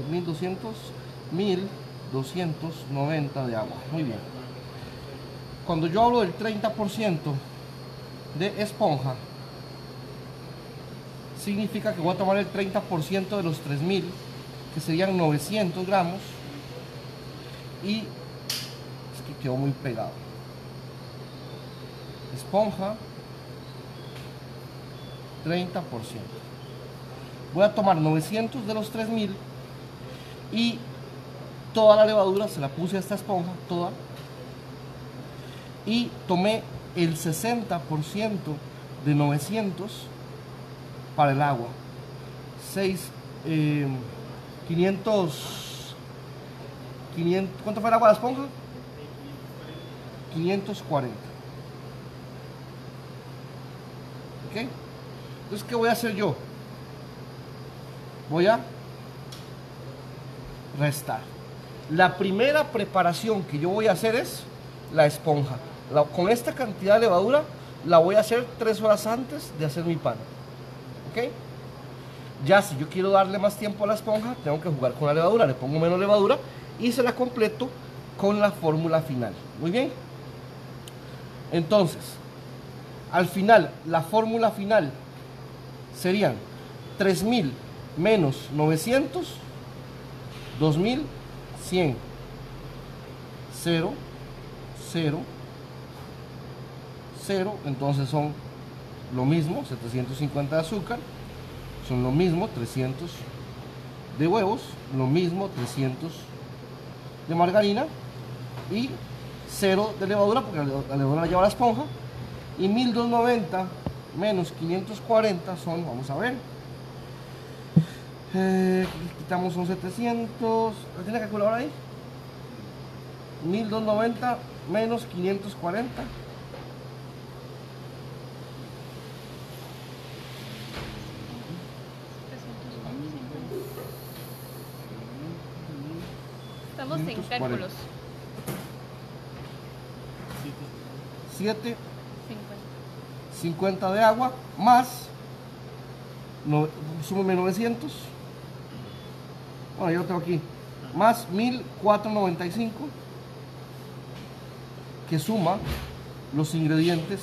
1.290 de agua. Muy bien. Cuando yo hablo del 30% de esponja, significa que voy a tomar el 30% de los 3.000, que serían 900 gramos, y es que quedó muy pegado. Esponja, 30%. Voy a tomar 900 de los 3.000 y toda la levadura se la puse a esta esponja, toda, y tomé el 60% de 900 para el agua. 500, ¿cuánto fue el agua de la esponja? 540. ¿Ok? Entonces, ¿qué voy a hacer yo? Voy a restar. La primera preparación que yo voy a hacer es la esponja. Con esta cantidad de levadura la voy a hacer 3 horas antes de hacer mi pan. ¿Ok? Ya si yo quiero darle más tiempo a la esponja, tengo que jugar con la levadura. Le pongo menos levadura y se la completo con la fórmula final. Muy bien. Entonces, al final, la fórmula final serían 3000 menos 900, 2100. 0, 0, 0, entonces son lo mismo, 750 de azúcar, son lo mismo, 300 de huevos, lo mismo, 300 de margarina y 0 de levadura, porque la levadura la lleva la esponja, y 1290 menos 540 son, vamos a ver, quitamos un 700, ¿tiene calculadora ahí? 1290 menos 540. Estamos en cálculos. 7, 50 de agua más, súmeme 900. Bueno, yo lo tengo aquí. Más 1495, que suma los ingredientes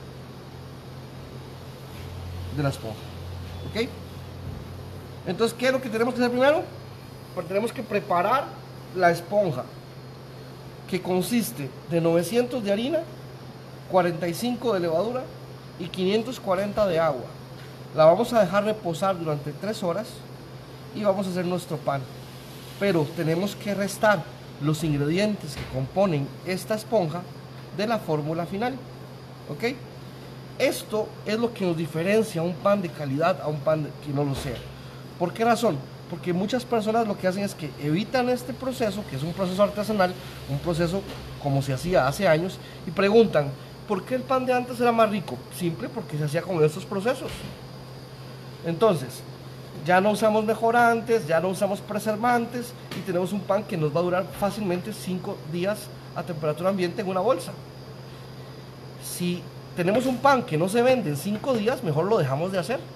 de la esponja. ¿Ok? Entonces, ¿qué es lo que tenemos que hacer primero? Pues tenemos que preparar la esponja, que consiste de 900 de harina, 45 de levadura y 540 de agua. La vamos a dejar reposar durante 3 horas y vamos a hacer nuestro pan. Pero tenemos que restar los ingredientes que componen esta esponja de la fórmula final. ¿Ok? Esto es lo que nos diferencia un pan de calidad a un pan que no lo sea. ¿Por qué razón? Porque muchas personas lo que hacen es que evitan este proceso, que es un proceso artesanal, un proceso como se hacía hace años, y preguntan, ¿por qué el pan de antes era más rico? Simple, porque se hacía con estos procesos. Entonces, ya no usamos mejorantes, ya no usamos preservantes, y tenemos un pan que nos va a durar fácilmente 5 días a temperatura ambiente en una bolsa. Si tenemos un pan que no se vende en 5 días, mejor lo dejamos de hacer.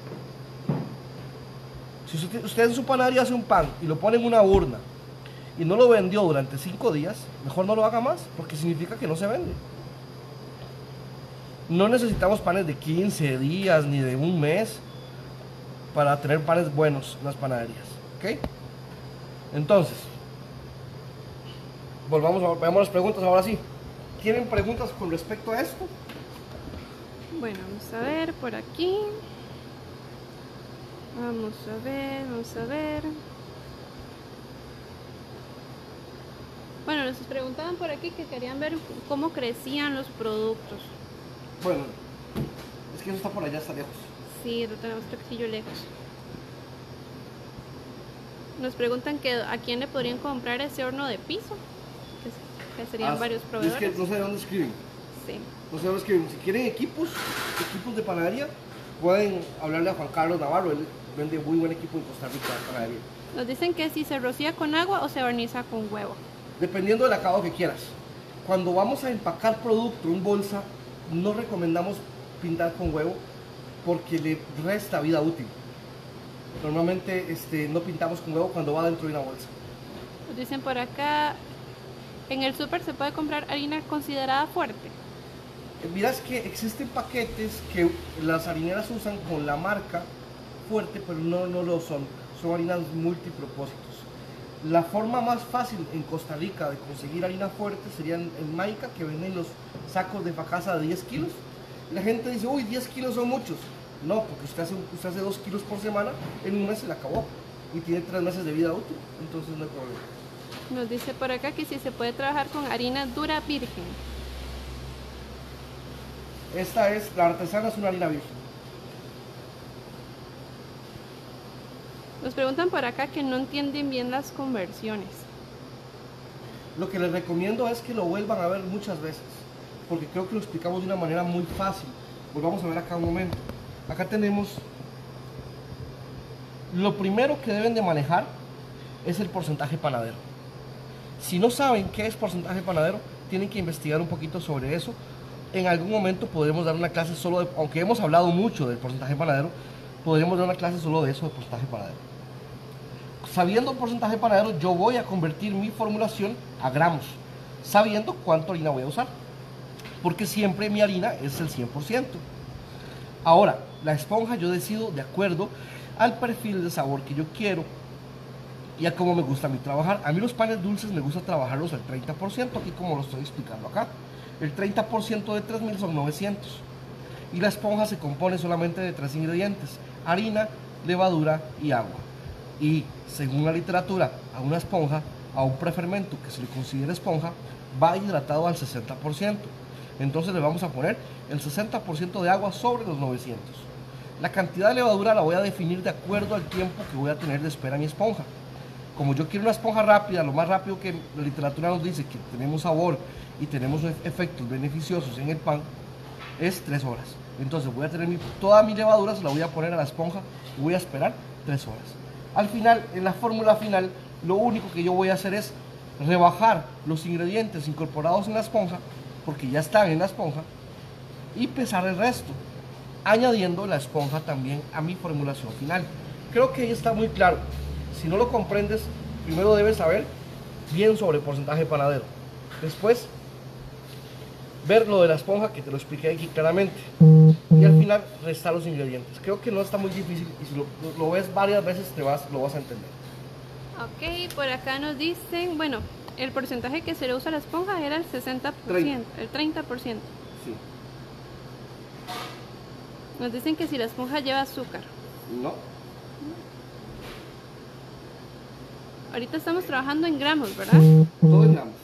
Si usted en su panadería hace un pan y lo pone en una urna y no lo vendió durante 5 días, mejor no lo haga más, porque significa que no se vende. No necesitamos panes de 15 días ni de un mes para tener panes buenos en las panaderías. ¿Ok? Entonces, veamos las preguntas ahora sí. ¿Tienen preguntas con respecto a esto? Bueno, vamos a ver por aquí. Vamos a ver, vamos a ver. Bueno, nos preguntaban por aquí que querían ver cómo crecían los productos. Bueno, es que eso está por allá, está lejos. Sí, lo tenemos un poquillo lejos. Nos preguntan que a quién le podrían comprar ese horno de piso, que serían varios proveedores. Es que no sé de dónde escriben. Sí. No sé de dónde escriben. Si quieren equipos de panadería, pueden hablarle a Juan Carlos Navarro. Él vende muy buen equipo en Costa Rica de panadería. Nos dicen que si se rocía con agua o se barniza con huevo. Dependiendo del acabado que quieras. Cuando vamos a empacar producto en bolsa, no recomendamos pintar con huevo porque le resta vida útil. Normalmente no pintamos con huevo cuando va dentro de una bolsa. Nos dicen por acá, en el súper se puede comprar harina considerada fuerte. Mirás que existen paquetes que las harineras usan con la marca fuerte, pero no lo son. Son harinas multipropósitos. La forma más fácil en Costa Rica de conseguir harina fuerte sería en Maica, que venden los sacos de facasa de 10 kilos. La gente dice, uy, 10 kilos son muchos. No, porque usted hace 2 kilos por semana, en un mes se le acabó. Y tiene 3 meses de vida útil, entonces no hay problema. Nos dice por acá que si se puede trabajar con harina dura virgen. Esta es, la artesana es una harina virgen. Nos preguntan por acá que no entienden bien las conversiones. Lo que les recomiendo es que lo vuelvan a ver muchas veces, porque creo que lo explicamos de una manera muy fácil. Volvamos a ver acá un momento. Acá tenemos, lo primero que deben de manejar es el porcentaje panadero. Si no saben qué es porcentaje panadero, tienen que investigar un poquito sobre eso. En algún momento podremos dar una clase solo de, aunque hemos hablado mucho del porcentaje panadero, podremos dar una clase solo de eso, de porcentaje panadero. Sabiendo el porcentaje panadero, yo voy a convertir mi formulación a gramos, sabiendo cuánto harina voy a usar, porque siempre mi harina es el 100%. Ahora, la esponja yo decido de acuerdo al perfil de sabor que yo quiero y a cómo me gusta a mí trabajar. A mí los panes dulces me gusta trabajarlos al 30%, aquí como lo estoy explicando acá. El 30% de 3000 son 900. Y la esponja se compone solamente de 3 ingredientes: harina, levadura y agua. Y según la literatura, a una esponja, a un prefermento que se le considera esponja, va hidratado al 60%. Entonces le vamos a poner el 60% de agua sobre los 900. La cantidad de levadura la voy a definir de acuerdo al tiempo que voy a tener de espera mi esponja. Como yo quiero una esponja rápida, lo más rápido que la literatura nos dice que tenemos sabor y tenemos efectos beneficiosos en el pan, es 3 horas. Entonces voy a tener toda mi levadura, se la voy a poner a la esponja y voy a esperar 3 horas. Al final, en la fórmula final, lo único que yo voy a hacer es rebajar los ingredientes incorporados en la esponja, porque ya están en la esponja, y pesar el resto, añadiendo la esponja también a mi formulación final. Creo que ahí está muy claro. Si no lo comprendes, primero debes saber bien sobre el porcentaje panadero. Después, ver lo de la esponja, que te lo expliqué aquí claramente. Y al final, restar los ingredientes. Creo que no está muy difícil, y si lo ves varias veces lo vas a entender. Ok, por acá nos dicen, bueno, el porcentaje que se le usa a la esponja era el 60%, 30. el 30%. Sí. Nos dicen que si la esponja lleva azúcar. No. Ahorita estamos trabajando en gramos, ¿verdad? Todo en gramos.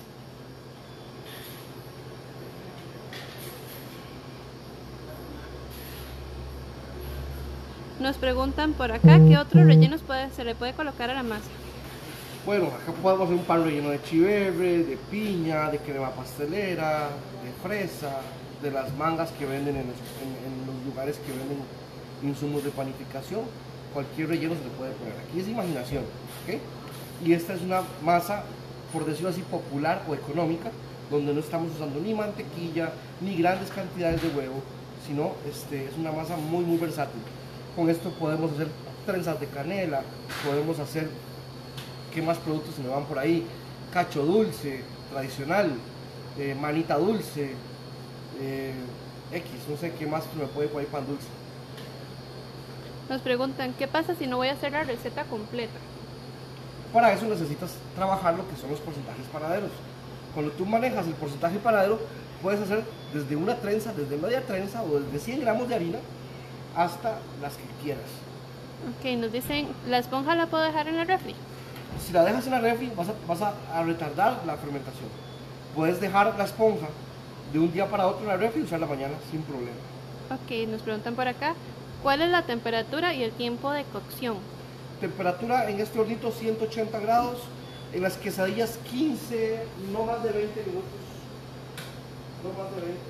Nos preguntan por acá qué otros rellenos se le puede colocar a la masa. Bueno, acá podemos hacer un pan relleno de chiverre, de piña, de crema pastelera, de fresa, de las mangas que venden en los lugares que venden insumos de panificación. Cualquier relleno se le puede poner. Aquí es imaginación, ¿ok? Y esta es una masa, por decirlo así, popular o económica, donde no estamos usando ni mantequilla, ni grandes cantidades de huevo, sino es una masa muy, muy versátil. Con esto podemos hacer trenzas de canela, podemos hacer, ¿qué más productos se me van por ahí? Cacho dulce, tradicional, manita dulce, no sé qué más se me puede poner pan dulce. Nos preguntan, ¿qué pasa si no voy a hacer la receta completa? Para eso necesitas trabajar lo que son los porcentajes panaderos. Cuando tú manejas el porcentaje panadero, puedes hacer desde una trenza, desde media trenza o desde 100 gramos de harina hasta las que quieras. Ok, nos dicen, ¿la esponja la puedo dejar en la refri? Si la dejas en la refri, vas a retardar la fermentación. Puedes dejar la esponja de un día para otro en la refri y usarla mañana sin problema. Ok, nos preguntan por acá, ¿cuál es la temperatura y el tiempo de cocción? Temperatura en este hornito 180 grados, en las quesadillas 15, no más de 20 minutos. No más de 20.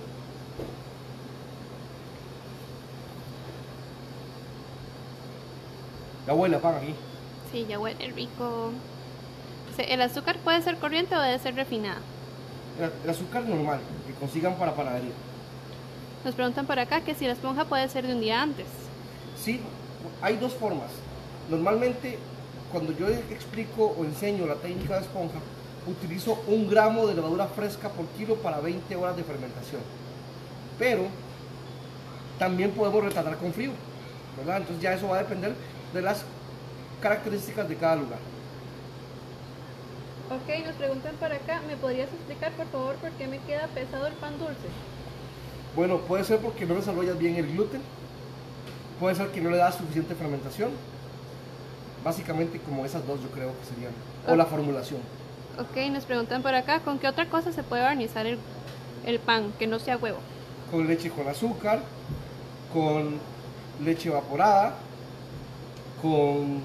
Ya huele a pan aquí. Sí, ya huele rico. ¿El azúcar puede ser corriente o debe ser refinada? El azúcar normal, que consigan para panadería. Nos preguntan por acá que si la esponja puede ser de un día antes. Sí, hay dos formas. Normalmente, cuando yo explico o enseño la técnica de esponja, utilizo 1 gramo de levadura fresca por kilo para 20 horas de fermentación. Pero también podemos retardar con frío, ¿verdad? Entonces ya eso va a depender de las características de cada lugar. Ok, nos preguntan por acá, ¿me podrías explicar por favor por qué me queda pesado el pan dulce? Bueno, puede ser porque no desarrollas bien el gluten, puede ser que no le das suficiente fermentación, básicamente como esas dos yo creo que serían, o la formulación. Ok, nos preguntan por acá, ¿con qué otra cosa se puede barnizar el pan que no sea huevo? Con leche con azúcar, con leche evaporada, con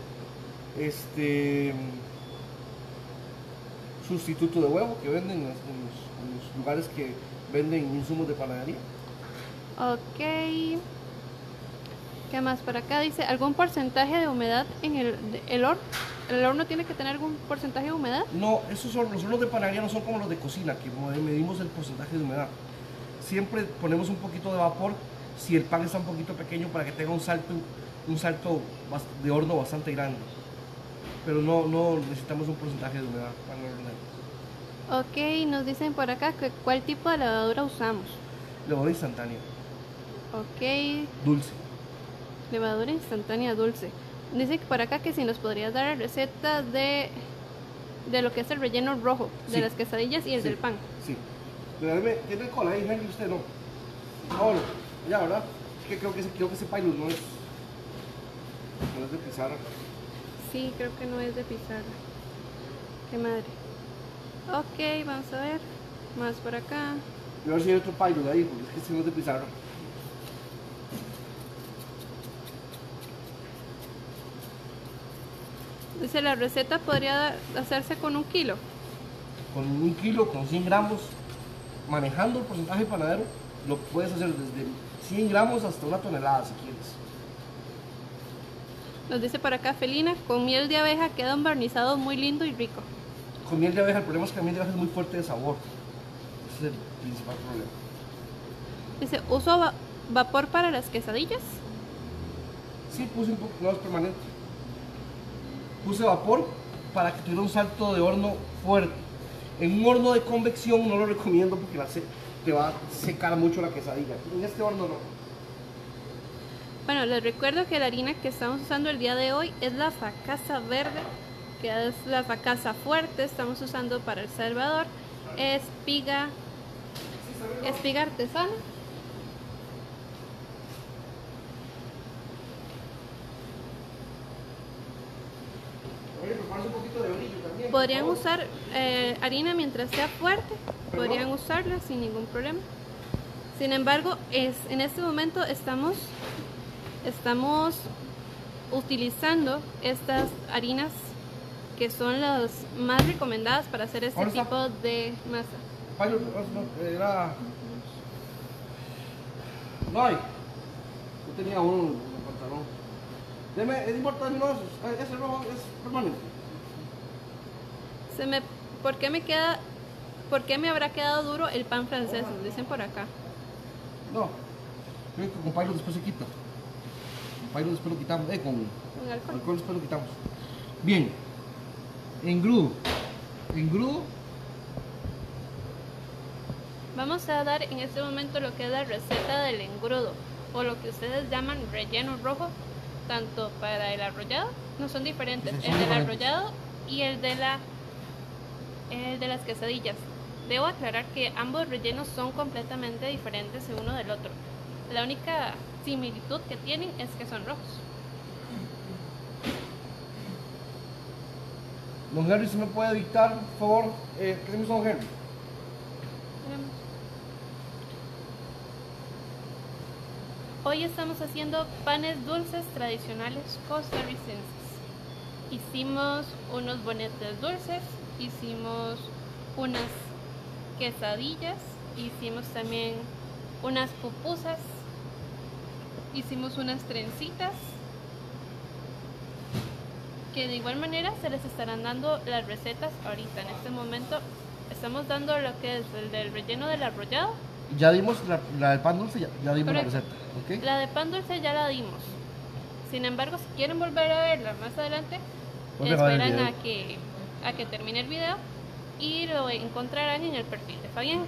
sustituto de huevo que venden en los lugares que venden insumos de panadería. Ok. ¿Qué más por acá? Dice, ¿algún porcentaje de humedad en el horno? ¿El horno tiene que tener algún porcentaje de humedad? No, los hornos de panadería no son como los de cocina, que medimos el porcentaje de humedad. Siempre ponemos un poquito de vapor si el pan está un poquito pequeño para que tenga un salto de horno bastante grande. Pero no necesitamos un porcentaje de humedad para hornear. Ok, nos dicen por acá que cuál tipo de levadura usamos. Levadura instantánea. Ok, Dulce. levadura instantánea dulce. Dice que por acá que si nos podrías dar la receta de lo que es el relleno rojo, de Sí. las quesadillas y el Sí, del pan. Sí. Pero dame, tiene cola ahí, Henry, usted no. No, no. Ya, ¿verdad? Es que creo que ese pilot no es de pizarra. Sí, creo que no es de pizarra. Qué madre. Ok, vamos a ver. Más por acá. Voy a ver si hay otro pilot ahí, porque es que ese no es de pizarra. Dice la receta podría hacerse con 1 kilo. Con 1 kilo, con 100 gramos, manejando el porcentaje panadero, lo puedes hacer desde 100 gramos hasta 1 tonelada si quieres. Nos dice por acá Felina, con miel de abeja queda un barnizado muy lindo y rico. Con miel de abeja, el problema es que la miel de abeja es muy fuerte de sabor. Ese es el principal problema. Dice, ¿uso vapor para las quesadillas? Sí, puse un poco, no es permanente. Puse vapor para que tuviera un salto de horno fuerte. En un horno de convección no lo recomiendo porque te va a secar mucho la quesadilla. En este horno no. Bueno, les recuerdo que la harina que estamos usando el día de hoy es la Facasa verde, que es la Facasa fuerte. Estamos usando para El Salvador espiga artesana. Oye, prepárate un poquito de brillo también. Podrían usar harina mientras sea fuerte, podrían usarla sin ningún problema. Sin embargo, en este momento estamos utilizando estas harinas que son las más recomendadas para hacer este ¿Dónde está? tipo de masa. Pilot, no, era... No hay. Yo tenía uno en el pantalón. Deme, es importante, no, ese rojo es permanente. ¿Por qué me habrá quedado duro el pan francés? Nos dicen por acá. No, creo que con pilot después se quita. Con pilot después lo quitamos, con Con alcohol. alcohol después lo quitamos. Bien, engrudo. Vamos a dar en este momento lo que es la receta del engrudo, o lo que ustedes llaman relleno rojo, tanto para el arrollado, no son diferentes, Sí, son el del diferentes. arrollado y el de las quesadillas. Debo aclarar que ambos rellenos son completamente diferentes el uno del otro. La única similitud que tienen es que son rojos. Don Henry, ¿se me puede dictar, por favor? ¿Qué hacemos, don Henry? Tenemos. Hoy estamos haciendo panes dulces tradicionales costarricenses. Hicimos unos bonetes dulces, hicimos unas quesadillas, hicimos también unas pupusas, hicimos unas trencitas, que de igual manera se les estarán dando las recetas ahorita. En este momento estamos dando lo que es el del relleno del arrollado. Ya dimos la del pan dulce, ya dimos Correcto. la receta, ¿ok? La de pan dulce ya la dimos. Sin embargo, si quieren volver a verla más adelante, Vuelven a ver el esperan video. a que termine el video y lo encontrarán en el perfil de Fabián.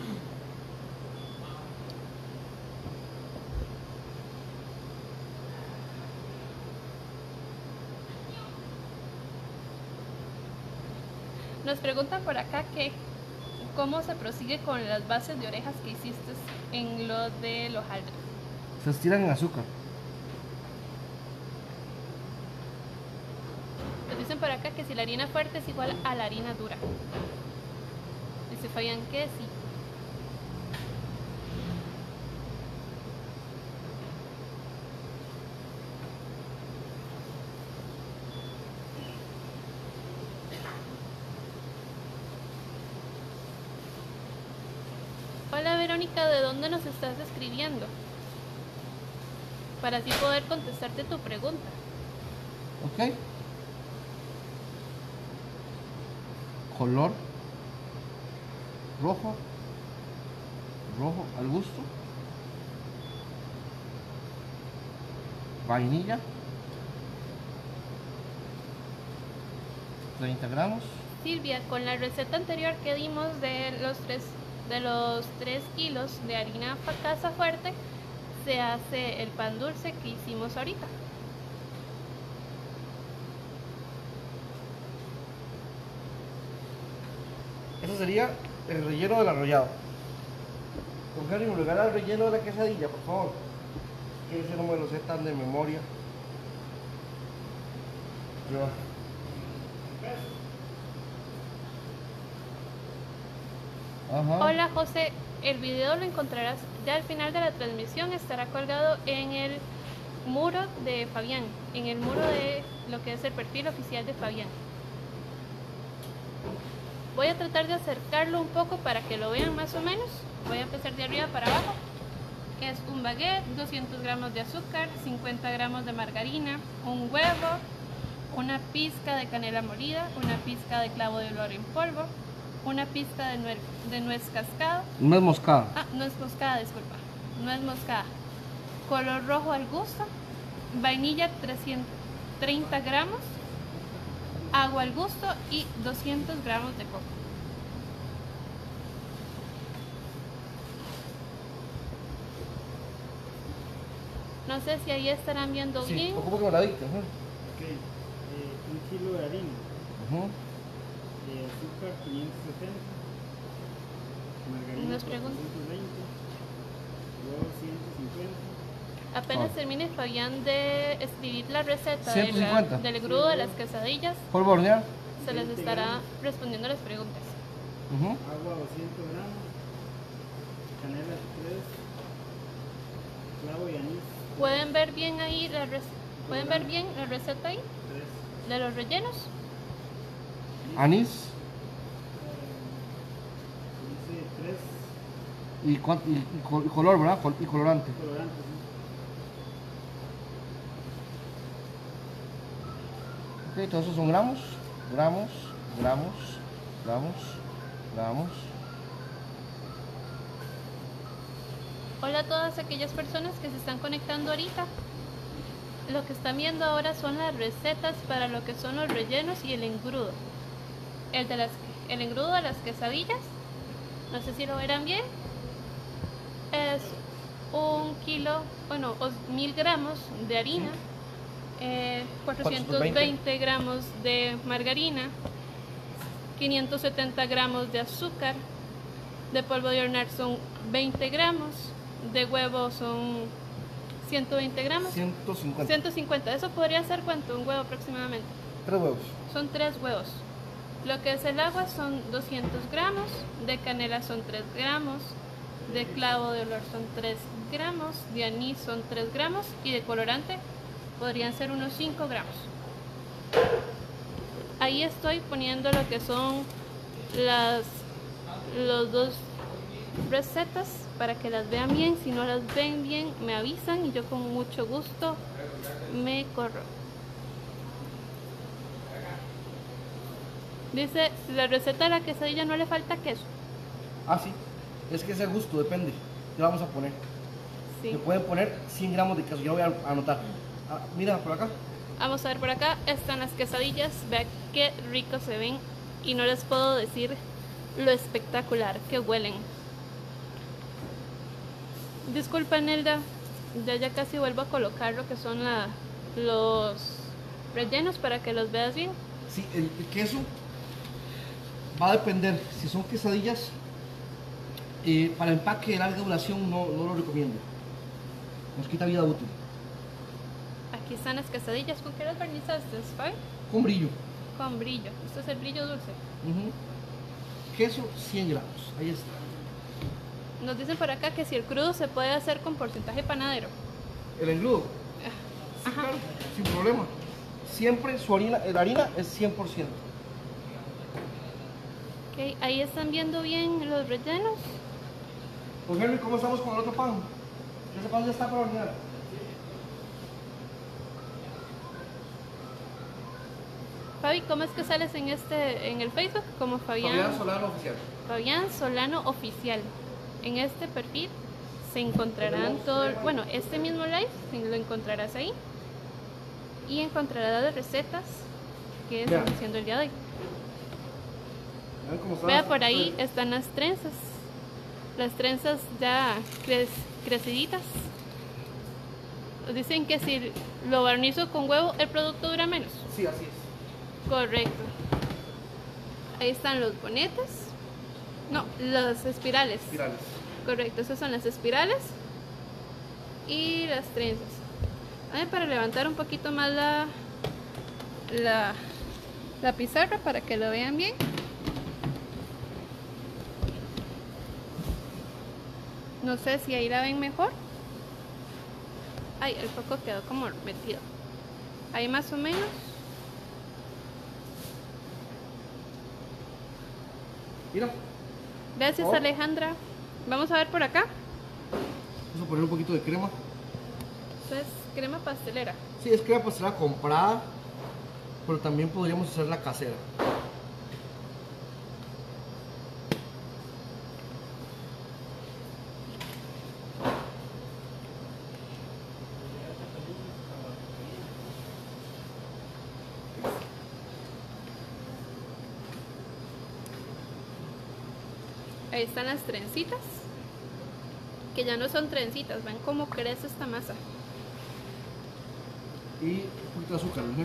Nos preguntan por acá que cómo se prosigue con las bases de orejas que hiciste en lo del hojaldre. Se estiran en azúcar. Nos dicen por acá que si la harina fuerte es igual a la harina dura. Dice Fabián que sí. Hola Verónica, ¿de dónde nos estás escribiendo? Para así poder contestarte tu pregunta. ¿Ok? Color rojo al gusto, vainilla, 30 gramos. Silvia, con la receta anterior que dimos de los 3 kilos de harina Facasa fuerte, se hace el pan dulce que hicimos ahorita. Ese sería el relleno del arrollado. Don Henry, me regala el relleno de la quesadilla, por favor. Que ese no me lo sé tan de memoria. Yo. Ajá. Hola José, el video lo encontrarás ya al final de la transmisión, estará colgado en el muro de Fabián, en el muro de lo que es el perfil oficial de Fabián. Voy a tratar de acercarlo un poco para que lo vean más o menos. Voy a empezar de arriba para abajo. Es un baguette, 200 gramos de azúcar, 50 gramos de margarina, un huevo, una pizca de canela molida, una pizca de clavo de olor en polvo, una pizca de nuez cascada. Nuez moscada. Nuez moscada, disculpa. Nuez moscada. Color rojo al gusto. Vainilla 330 gramos. Agua al gusto y 200 gramos de coco. No sé si ahí estarán viendo Sí, bien. un poco doradito. Ok, 1 kilo de harina, azúcar 570, margarina Nos pregunta. 420, huevo 150. Apenas Ah. termine Fabián de escribir la receta 150. del engrudo de las quesadillas, Polvo de hornear. se les estará respondiendo las preguntas. Agua 200 gramos, canela 3, clavo y anís ¿Pueden ver bien ahí ¿Pueden ver bien la receta ahí 3. de los rellenos? Anís. Dice 3 Y color, ¿verdad? Y colorante. colorantes. ¿Sí? Ok, todos esos son gramos. Gramos. Hola a todas aquellas personas que se están conectando ahorita. Lo que están viendo ahora son las recetas para lo que son los rellenos y el engrudo. El engrudo de las quesadillas, no sé si lo verán bien, es 1 kilo, bueno, 1000 gramos de harina, 420 gramos de margarina, 570 gramos de azúcar, de polvo de hornear son 20 gramos, de huevo son 120 gramos. 150. 150, eso podría ser cuánto, un huevo aproximadamente. 3 huevos. Son 3 huevos. Lo que es el agua son 200 gramos, de canela son 3 gramos, de clavo de olor son 3 gramos, de anís son 3 gramos y de colorante podrían ser unos 5 gramos. Ahí estoy poniendo lo que son los dos recetas para que las vean bien. Si no las ven bien me avisan y yo con mucho gusto me corro. Dice, la receta de la quesadilla no le falta queso. Ah, sí. Es que es el gusto, depende. ¿Qué vamos a poner? Sí. Le pueden poner 100 gramos de queso. Yo voy a anotar. Ah, mira, por acá. Vamos a ver por acá, están las quesadillas. Vean qué rico se ven y no les puedo decir lo espectacular que huelen. Disculpa, Nelda, ya casi vuelvo a colocar lo que son los rellenos para que los veas bien. Sí, el queso va a depender. Si son quesadillas, para empaque de larga duración no lo recomiendo. Nos quita vida útil. Aquí están las quesadillas. ¿Con qué las barnizaste, Spy? Con brillo. Con brillo. Esto es el brillo dulce. Queso 100 gramos. Ahí está. Nos dicen por acá que si el crudo se puede hacer con porcentaje panadero. El engrudo. Sí, Ajá. claro, sin problema. Siempre su harina, la harina es 100%. Ok, ahí están viendo bien los rellenos. Pues Henry, ¿cómo estamos con el otro pan? Ese pan ya está para hornear. Fabi, ¿cómo es que sales en el Facebook? Como Fabián Solano Oficial. Fabián Solano Oficial. En este perfil se encontrarán todo, bueno, este mismo live lo encontrarás ahí y encontrarás las recetas que están haciendo el día de hoy. Vean cómo están Vea las- por ahí están las trenzas ya creciditas. Nos dicen que si lo barnizo con huevo el producto dura menos. Sí, así es. Correcto. Ahí están los bonetes. No, las espirales. Espirales. Correcto, esas son las espirales y las trenzas. Para levantar un poquito más la pizarra para que lo vean bien. No sé si ahí la ven mejor. Ay, el foco quedó como metido. Ahí más o menos. Mira, Gracias, Oh. Alejandra. Vamos a ver por acá. vamos a poner un poquito de crema. Esto es crema pastelera. Sí, es crema pastelera comprada, pero también podríamos hacer la casera. Ahí están las trencitas. Que ya no son trencitas, ven cómo crece esta masa. Y un poquito de azúcar, mujer.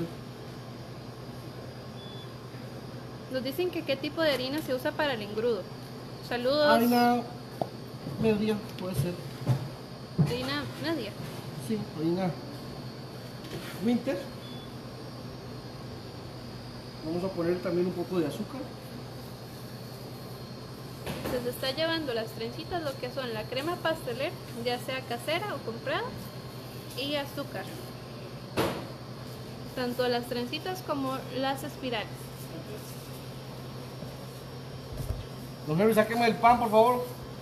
Nos dicen que qué tipo de harina se usa para el engrudo. Saludos. Harina media, puede ser. Harina media. Sí, harina winter. Vamos a poner también un poco de azúcar. Se está llevando las trencitas, lo que son la crema pastelera, ya sea casera o comprada, y azúcar. Tanto las trencitas como las espirales. Don Henry, sáqueme el pan, por favor.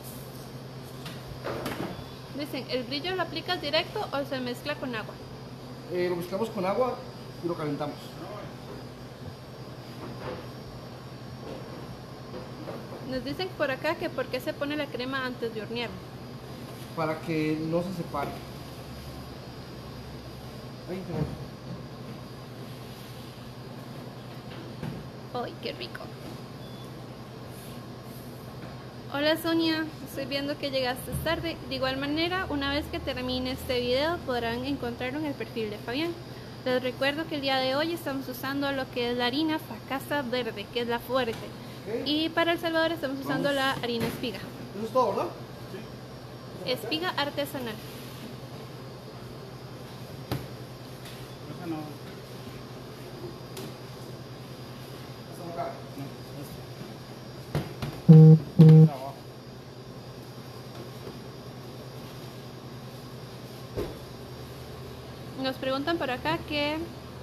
Dicen, ¿el brillo lo aplicas directo o se mezcla con agua? Lo mezclamos con agua y lo calentamos. Nos dicen por acá que por qué se pone la crema antes de hornear. Para que no se separe. Ahí tenemos. ¡Ay, qué rico! Hola Sonia, estoy viendo que llegaste tarde. De igual manera, una vez que termine este video podrán encontrarlo en el perfil de Fabián. Les recuerdo que el día de hoy estamos usando lo que es la harina Facasa verde, que es la fuerte. Ok. Y para El Salvador estamos usando la harina espiga. Eso es todo, ¿verdad? Espiga artesanal. Esa no. Hasta acá. No, esta. Abajo. Nos preguntan por acá que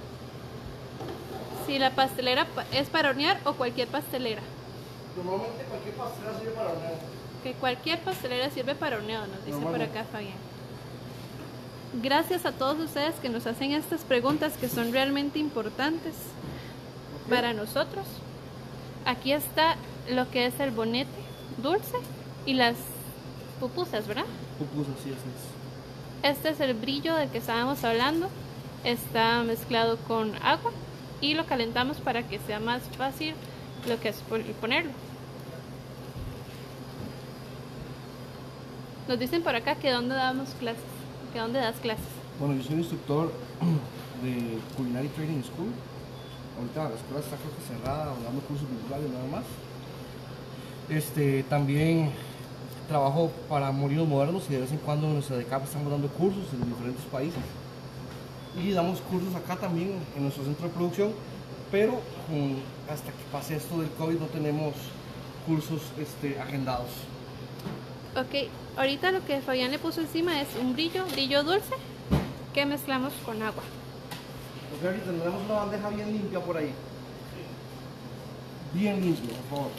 si la pastelera es para hornear o cualquier pastelera. Normalmente cualquier pastelera sirve para hornear. Que cualquier pastelera sirve para horneo, nos dice por Normalmente. acá Fabián. Gracias a todos ustedes que nos hacen estas preguntas que son realmente importantes para nosotros. Aquí está lo que es el bonete dulce y las pupusas, ¿verdad? Pupusas, sí, así es. Este es el brillo del que estábamos hablando. Está mezclado con agua y lo calentamos para que sea más fácil lo que es ponerlo. Nos dicen por acá que dónde damos clases, que dónde das clases. Bueno, yo soy instructor de Culinary Training School. Ahorita la escuela está creo que cerrada, dando cursos virtuales nada más. También trabajo para Molinos Modernos y de vez en cuando en nuestra DECAP estamos dando cursos en diferentes países. Y damos cursos acá también en nuestro centro de producción, pero hasta que pase esto del COVID no tenemos cursos agendados. Ok, ahorita lo que Fabián le puso encima es un brillo dulce que mezclamos con agua. Porque ahorita tenemos una bandeja bien limpia por ahí. Bien limpia, por favor.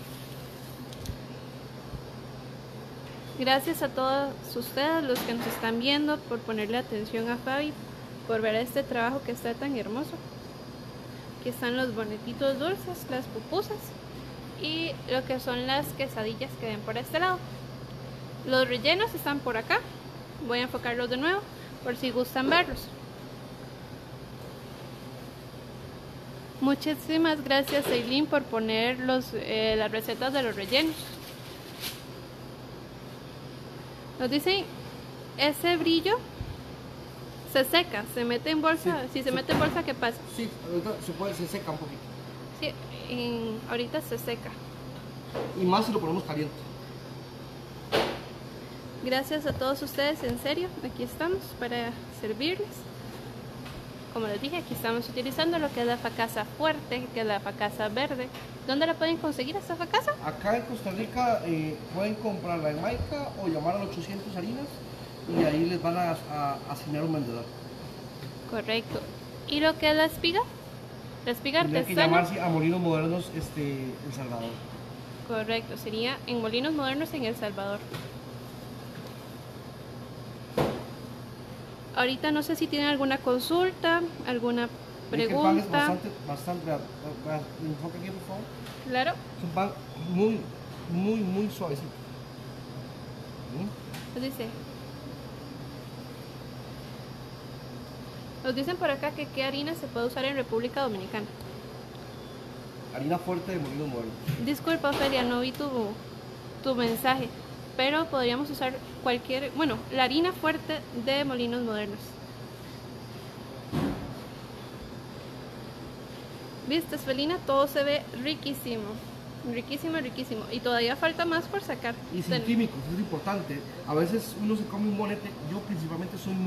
Gracias a todos ustedes los que nos están viendo por ponerle atención a Fabi, por ver este trabajo que está tan hermoso. Aquí están los bonetitos dulces, las pupusas y lo que son las quesadillas que ven por este lado. Los rellenos están por acá. Voy a enfocarlos de nuevo por si gustan verlos. Muchísimas gracias Eileen por poner las recetas de los rellenos. Nos dicen, ese brillo se seca, se mete en bolsa. Sí, Si se sí. mete en bolsa, ¿qué pasa? Sí, ahorita se seca un poquito. Sí, ahorita se seca. y más si lo ponemos caliente. Gracias a todos ustedes, en serio, aquí estamos para servirles. Como les dije, aquí estamos utilizando lo que es la facasa fuerte, que es la facasa verde. ¿Dónde la pueden conseguir esta facasa? Acá en Costa Rica pueden comprarla en Maica o llamar al 800 harinas y ahí les van a asignar un vendedor. Correcto. ¿Y lo que es la espiga? La espiga Tendría que artesana. llamarse a Molinos Modernos El Salvador. Correcto, sería en Molinos Modernos en El Salvador. Ahorita no sé si tienen alguna consulta, alguna Ven que el pan es pregunta. bastante, enfoca aquí por favor. Claro. Es un pan muy suavecito. Nos dice. Nos dicen por acá que qué harina se puede usar en República Dominicana. Harina fuerte de Molinos Modernos. Disculpa, Ofelia, no vi tu mensaje, pero podríamos usar cualquier, bueno, la harina fuerte de Molinos Modernos. ¿Viste, Felina? Todo se ve riquísimo. Riquísimo, riquísimo. Y todavía falta más por sacar. Y sin químicos, es importante. A veces uno se come un bonete. Yo principalmente soy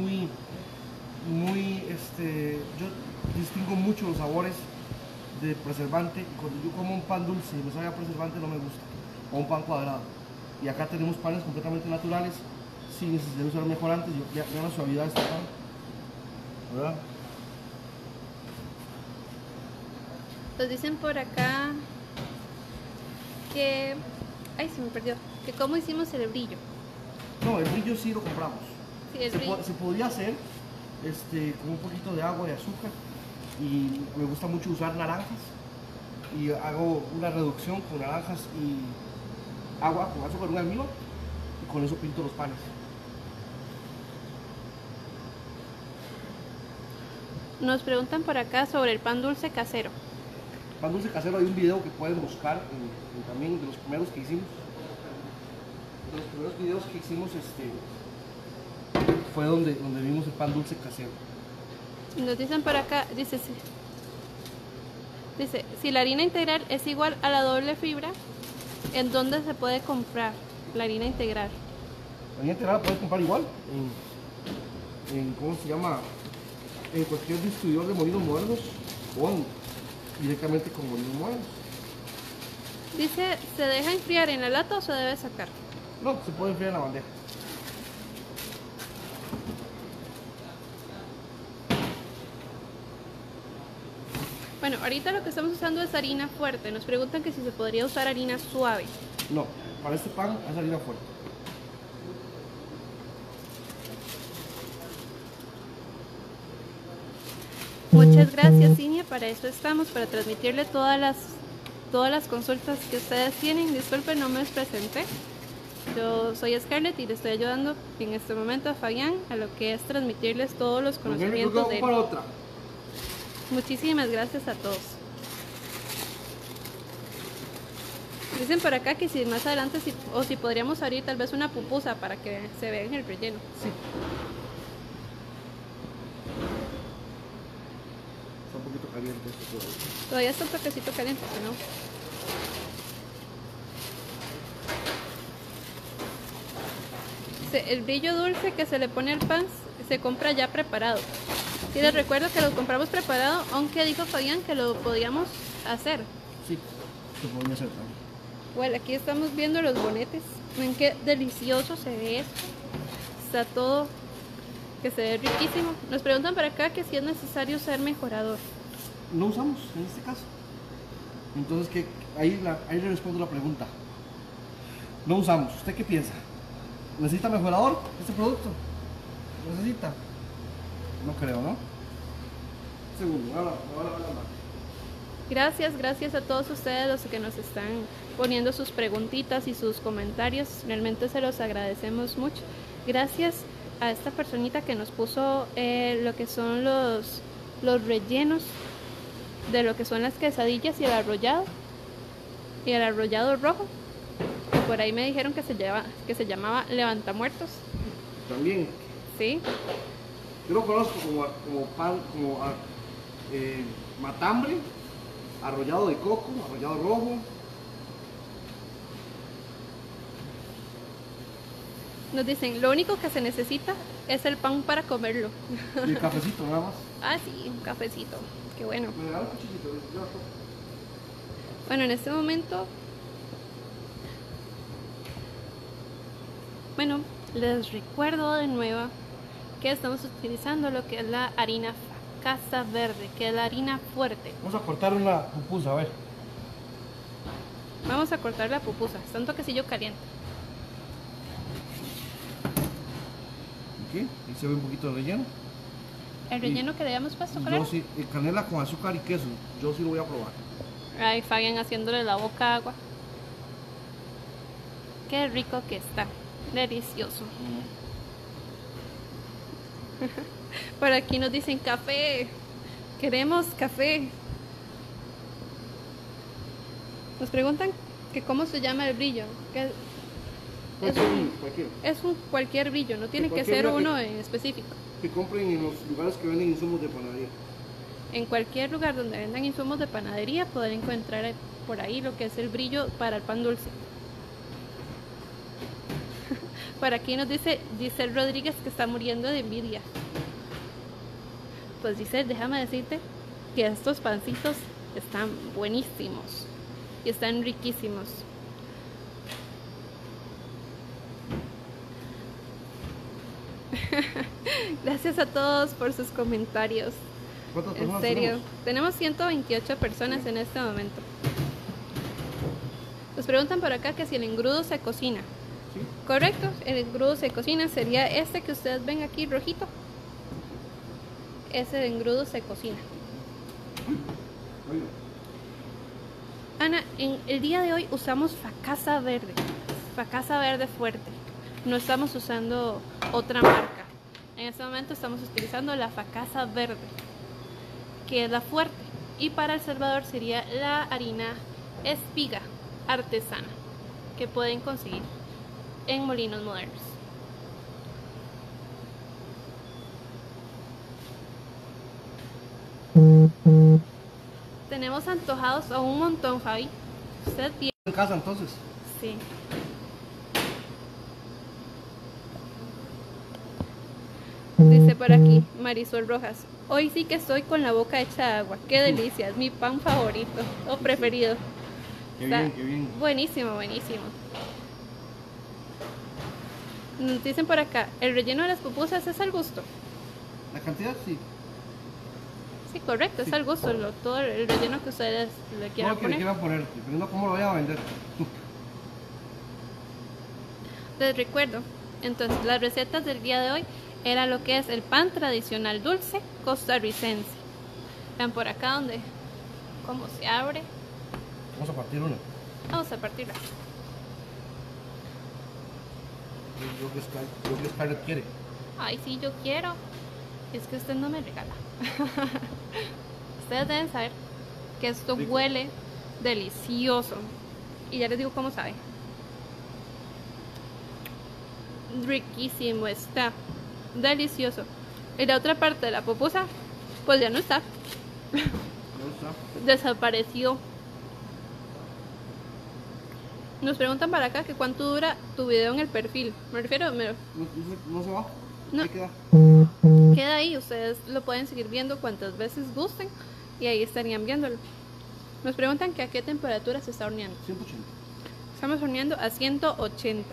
yo distingo mucho los sabores de preservante. Y cuando yo como un pan dulce y me sabe a preservante no me gusta. O un pan cuadrado. Y acá tenemos panes completamente naturales, sin necesidad de usar mejorantes. Ya la suavidad de este pan, ¿verdad? Nos dicen por acá que... Ay, se me perdió. Que cómo hicimos el brillo. No, el brillo sí lo compramos. Sí, el brillo. Se podría hacer con un poquito de agua y azúcar. Y me gusta mucho usar naranjas. Y hago una reducción con naranjas y agua con azúcar, un almíbar. Y con eso pinto los panes. Nos preguntan por acá sobre el pan dulce casero. Pan dulce casero, hay un video que pueden buscar también de los primeros que hicimos. De los primeros videos que hicimos fue donde vimos el pan dulce casero. Y nos dicen por acá, dice, si la harina integral es igual a la doble fibra, ¿en dónde se puede comprar la harina integral? La harina integral la puedes comprar igual en ¿cómo se llama? En cualquier distribuidor de Molinos Modernos o directamente con Molinos Modernos. Dice, ¿se deja enfriar en la lata o se debe sacar? No, se puede enfriar en la bandeja. Bueno, ahorita lo que estamos usando es harina fuerte. Nos preguntan que si se podría usar harina suave. No, para este pan es harina fuerte. Muchas gracias, Cinia. Para eso estamos, para transmitirle todas las consultas que ustedes tienen. Disculpen, no me presenté. Yo soy Scarlett y le estoy ayudando en este momento a Fabián a lo que es transmitirles todos los conocimientos de él. Para otra. Muchísimas gracias a todos. Dicen por acá que si más adelante si podríamos abrir tal vez una pupusa para que se vea en el relleno. Sí. Está un poquito caliente esto todavía. Todavía está un toquecito caliente, ¿no? El brillo dulce que se le pone al pan se compra ya preparado. Y les recuerdo que lo compramos preparado, aunque dijo Fabián que lo podíamos hacer. Sí, se podría hacer también. Bueno, aquí estamos viendo los bonetes. Ven qué delicioso se ve esto. Está todo que se ve riquísimo. Nos preguntan por acá que si es necesario ser mejorador. No usamos en este caso. Entonces, ahí le respondo la pregunta. No usamos. ¿Usted qué piensa? ¿Necesita mejorador este producto? ¿Necesita? No creo, ¿no? Segundo, ahora. Gracias a todos ustedes los que nos están poniendo sus preguntitas y sus comentarios. Realmente se los agradecemos mucho. Gracias a esta personita que nos puso lo que son los rellenos de lo que son las quesadillas y el arrollado rojo. Por ahí me dijeron que se llamaba levantamuertos. También. Sí. Yo lo conozco como pan, matambre, arrollado de coco, arrollado rojo. Nos dicen, lo único que se necesita es el pan para comerlo. Y el cafecito nada más. Ah, sí, un cafecito. Qué bueno. Me da un cuchillito. Bueno, en este momento, bueno, les recuerdo de nuevo que estamos utilizando lo que es la harina Casa Verde, que es la harina fuerte. Vamos a cortar una pupusa, a ver. Vamos a cortar la pupusa, está un toquecillo caliente. Aquí, ahí se ve un poquito de relleno. El relleno que le habíamos puesto, Y ¿cuál era? yo sí, canela con azúcar y queso. Yo sí lo voy a probar. Ay, Fabián haciéndole la boca agua. Qué rico que está, delicioso. Por aquí nos dicen café. Queremos café. Nos preguntan que cómo se llama el brillo. Que Cualquiera. es cualquier brillo, no tiene que cualquier ser brillo uno en específico. Que compren en los lugares que venden insumos de panadería. En cualquier lugar donde vendan insumos de panadería poder encontrar por ahí lo que es el brillo para el pan dulce. Por aquí nos dice Giselle Rodríguez que está muriendo de envidia. Pues Giselle, déjame decirte que estos pancitos están buenísimos y están riquísimos. Gracias a todos por sus comentarios. ¿Cuántas En personas serio, tenemos 128 personas en este momento. Nos preguntan por acá que si el engrudo se cocina. ¿Sí? Correcto, el engrudo se cocina, sería este que ustedes ven aquí rojito. Ese engrudo se cocina. Oiga, Ana, en el día de hoy usamos Facasa Verde fuerte. No estamos usando otra marca. En este momento estamos utilizando la Facasa Verde, que es la fuerte. Y para El Salvador sería la harina espiga artesana, que pueden conseguir en Molinos Modernos. Tenemos antojados a un montón, Javi. Usted bien. en casa entonces. Sí. Dice por aquí Marisol Rojas. Hoy sí que estoy con la boca hecha de agua. Qué delicia, es mi pan favorito o preferido. Qué Está bien, qué bien. buenísimo, buenísimo. Nos dicen por acá, el relleno de las pupusas es al gusto. La cantidad sí. Sí, correcto, es al gusto. Todo el relleno que ustedes le Todo quieran lo que le poner. quieran poner, dependiendo cómo lo vayan a vender. Les recuerdo, entonces las recetas del día de hoy era lo que es el pan tradicional dulce costarricense. Vean por acá donde, cómo se abre. Vamos a partir una. Vamos a partirla. Yo que Scarlett quiere. Ay, sí, yo quiero. Es que usted no me regala. Ustedes deben saber que esto Rico. huele delicioso. Y ya les digo cómo sabe. Riquísimo está. Delicioso. Y la otra parte de la pupusa, pues ya no está. Me gusta. Desapareció. Nos preguntan para acá que cuánto dura tu video en el perfil. Me refiero, No se va. No. Ahí queda. queda ahí. Ustedes lo pueden seguir viendo cuantas veces gusten y ahí estarían viéndolo. Nos preguntan que a qué temperatura se está horneando. 180. Estamos horneando a 180.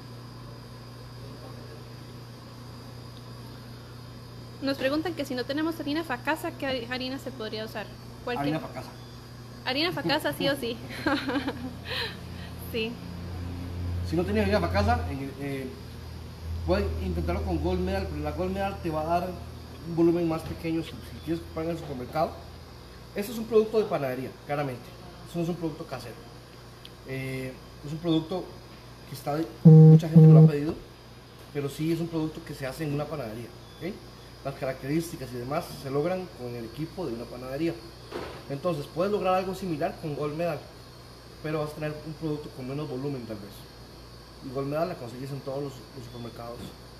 Nos preguntan que si no tenemos harina Facasa, ¿qué harina se podría usar? Harina para casa. Harina Facasa sí o sí. Sí. Si no tienes harina para casa, puedes intentarlo con Gold Medal, pero la Gold Medal te va a dar un volumen más pequeño si quieres comprar en el supermercado. Este es un producto de panadería, claramente. Eso no es un producto casero. Es un producto que mucha gente me lo ha pedido, pero sí es un producto que se hace en una panadería. ¿Okay? Las características y demás se logran con el equipo de una panadería. Entonces puedes lograr algo similar con Gold Medal, pero vas a tener un producto con menos volumen tal vez. Y Gold Medal la conseguís en todos los supermercados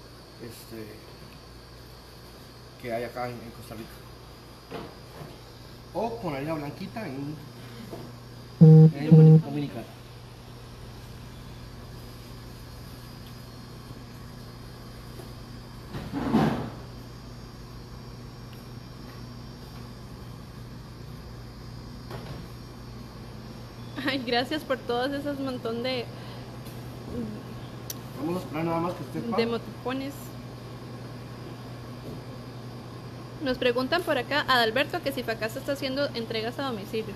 que hay acá en Costa Rica. O con harina blanquita en Dominicana. Ay, gracias por todos esos montón Vamos a esperar nada más que esté el pan. de emoticones. Nos preguntan por acá, Adalberto, que si Facasa está haciendo entregas a domicilio.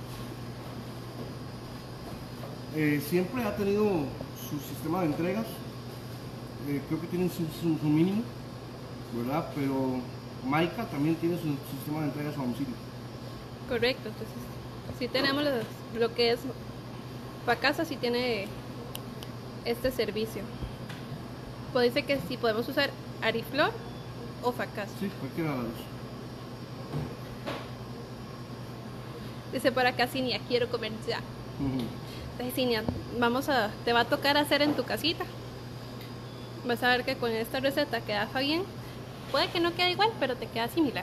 Siempre ha tenido su sistema de entregas. Creo que tienen su mínimo, ¿verdad? Pero Maika también tiene su sistema de entregas a domicilio. Correcto, entonces sí tenemos lo que es Facasa, sí tiene este servicio. Pues dice que si podemos usar Ariflor o Facasa. Sí, cualquiera de las dos. Dice por acá, Cinia, quiero comer ya. Ujú. Entonces, Cinia, te va a tocar hacer en tu casita. Vas a ver que con esta receta queda bien. Puede que no quede igual, pero te queda similar.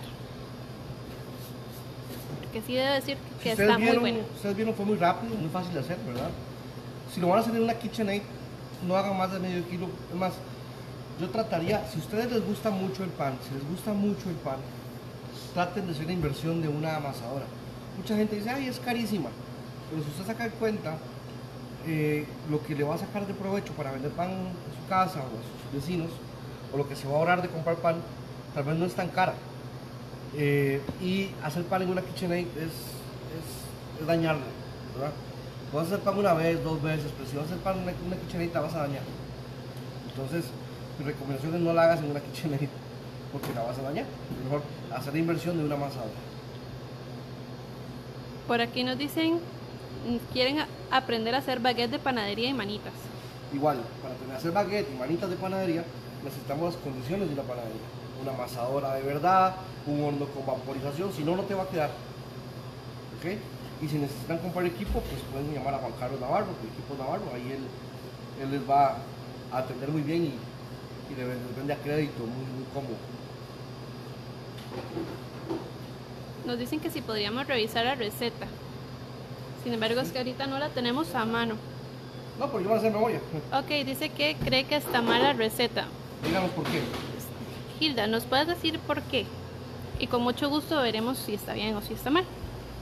Porque sí debe decir que Si está muy bueno. Ustedes vieron, fue muy rápido, muy fácil de hacer, ¿verdad? Si lo van a hacer en una KitchenAid, no hagan más de medio kilo. Es más, yo trataría, si a ustedes les gusta mucho el pan, traten de hacer la inversión de una amasadora. Mucha gente dice, ay, es carísima. Pero si usted saca de cuenta lo que le va a sacar de provecho para vender pan en su casa o a sus vecinos, o lo que se va a ahorrar de comprar pan, tal vez no es tan cara. Y hacer pan en una KitchenAid es dañarlo, ¿verdad? Puedes hacer pan una vez, dos veces, pero si vas a hacer pan en una KitchenAid te vas a dañar. Entonces, mi recomendación es no la hagas en una KitchenAid porque la vas a dañar. Mejor hacer la inversión de una amasadora. Por aquí nos dicen, quieren aprender a hacer baguette de panadería y manitas. Igual, para hacer baguette y manitas de panadería, necesitamos las condiciones de una panadería. Una amasadora de verdad, un horno con vaporización, si no, no te va a quedar. ¿Ok? Y si necesitan comprar equipo, pues pueden llamar a Juan Carlos Navarro, el equipo Navarro, ahí él les va a atender muy bien y les vende a crédito, muy cómodo. Nos dicen que si podríamos revisar la receta. Sin embargo, es que ahorita no la tenemos a mano. No, porque yo voy a hacer memoria. Ok, dice que cree que está mal la receta. Díganos por qué. Hilda, ¿nos puedes decir por qué? Y con mucho gusto veremos si está bien o si está mal.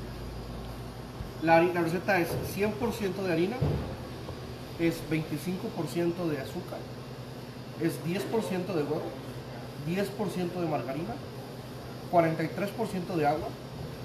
La receta es 100% de harina, es 25% de azúcar, es 10% de huevo, 10% de margarina, 43% de agua,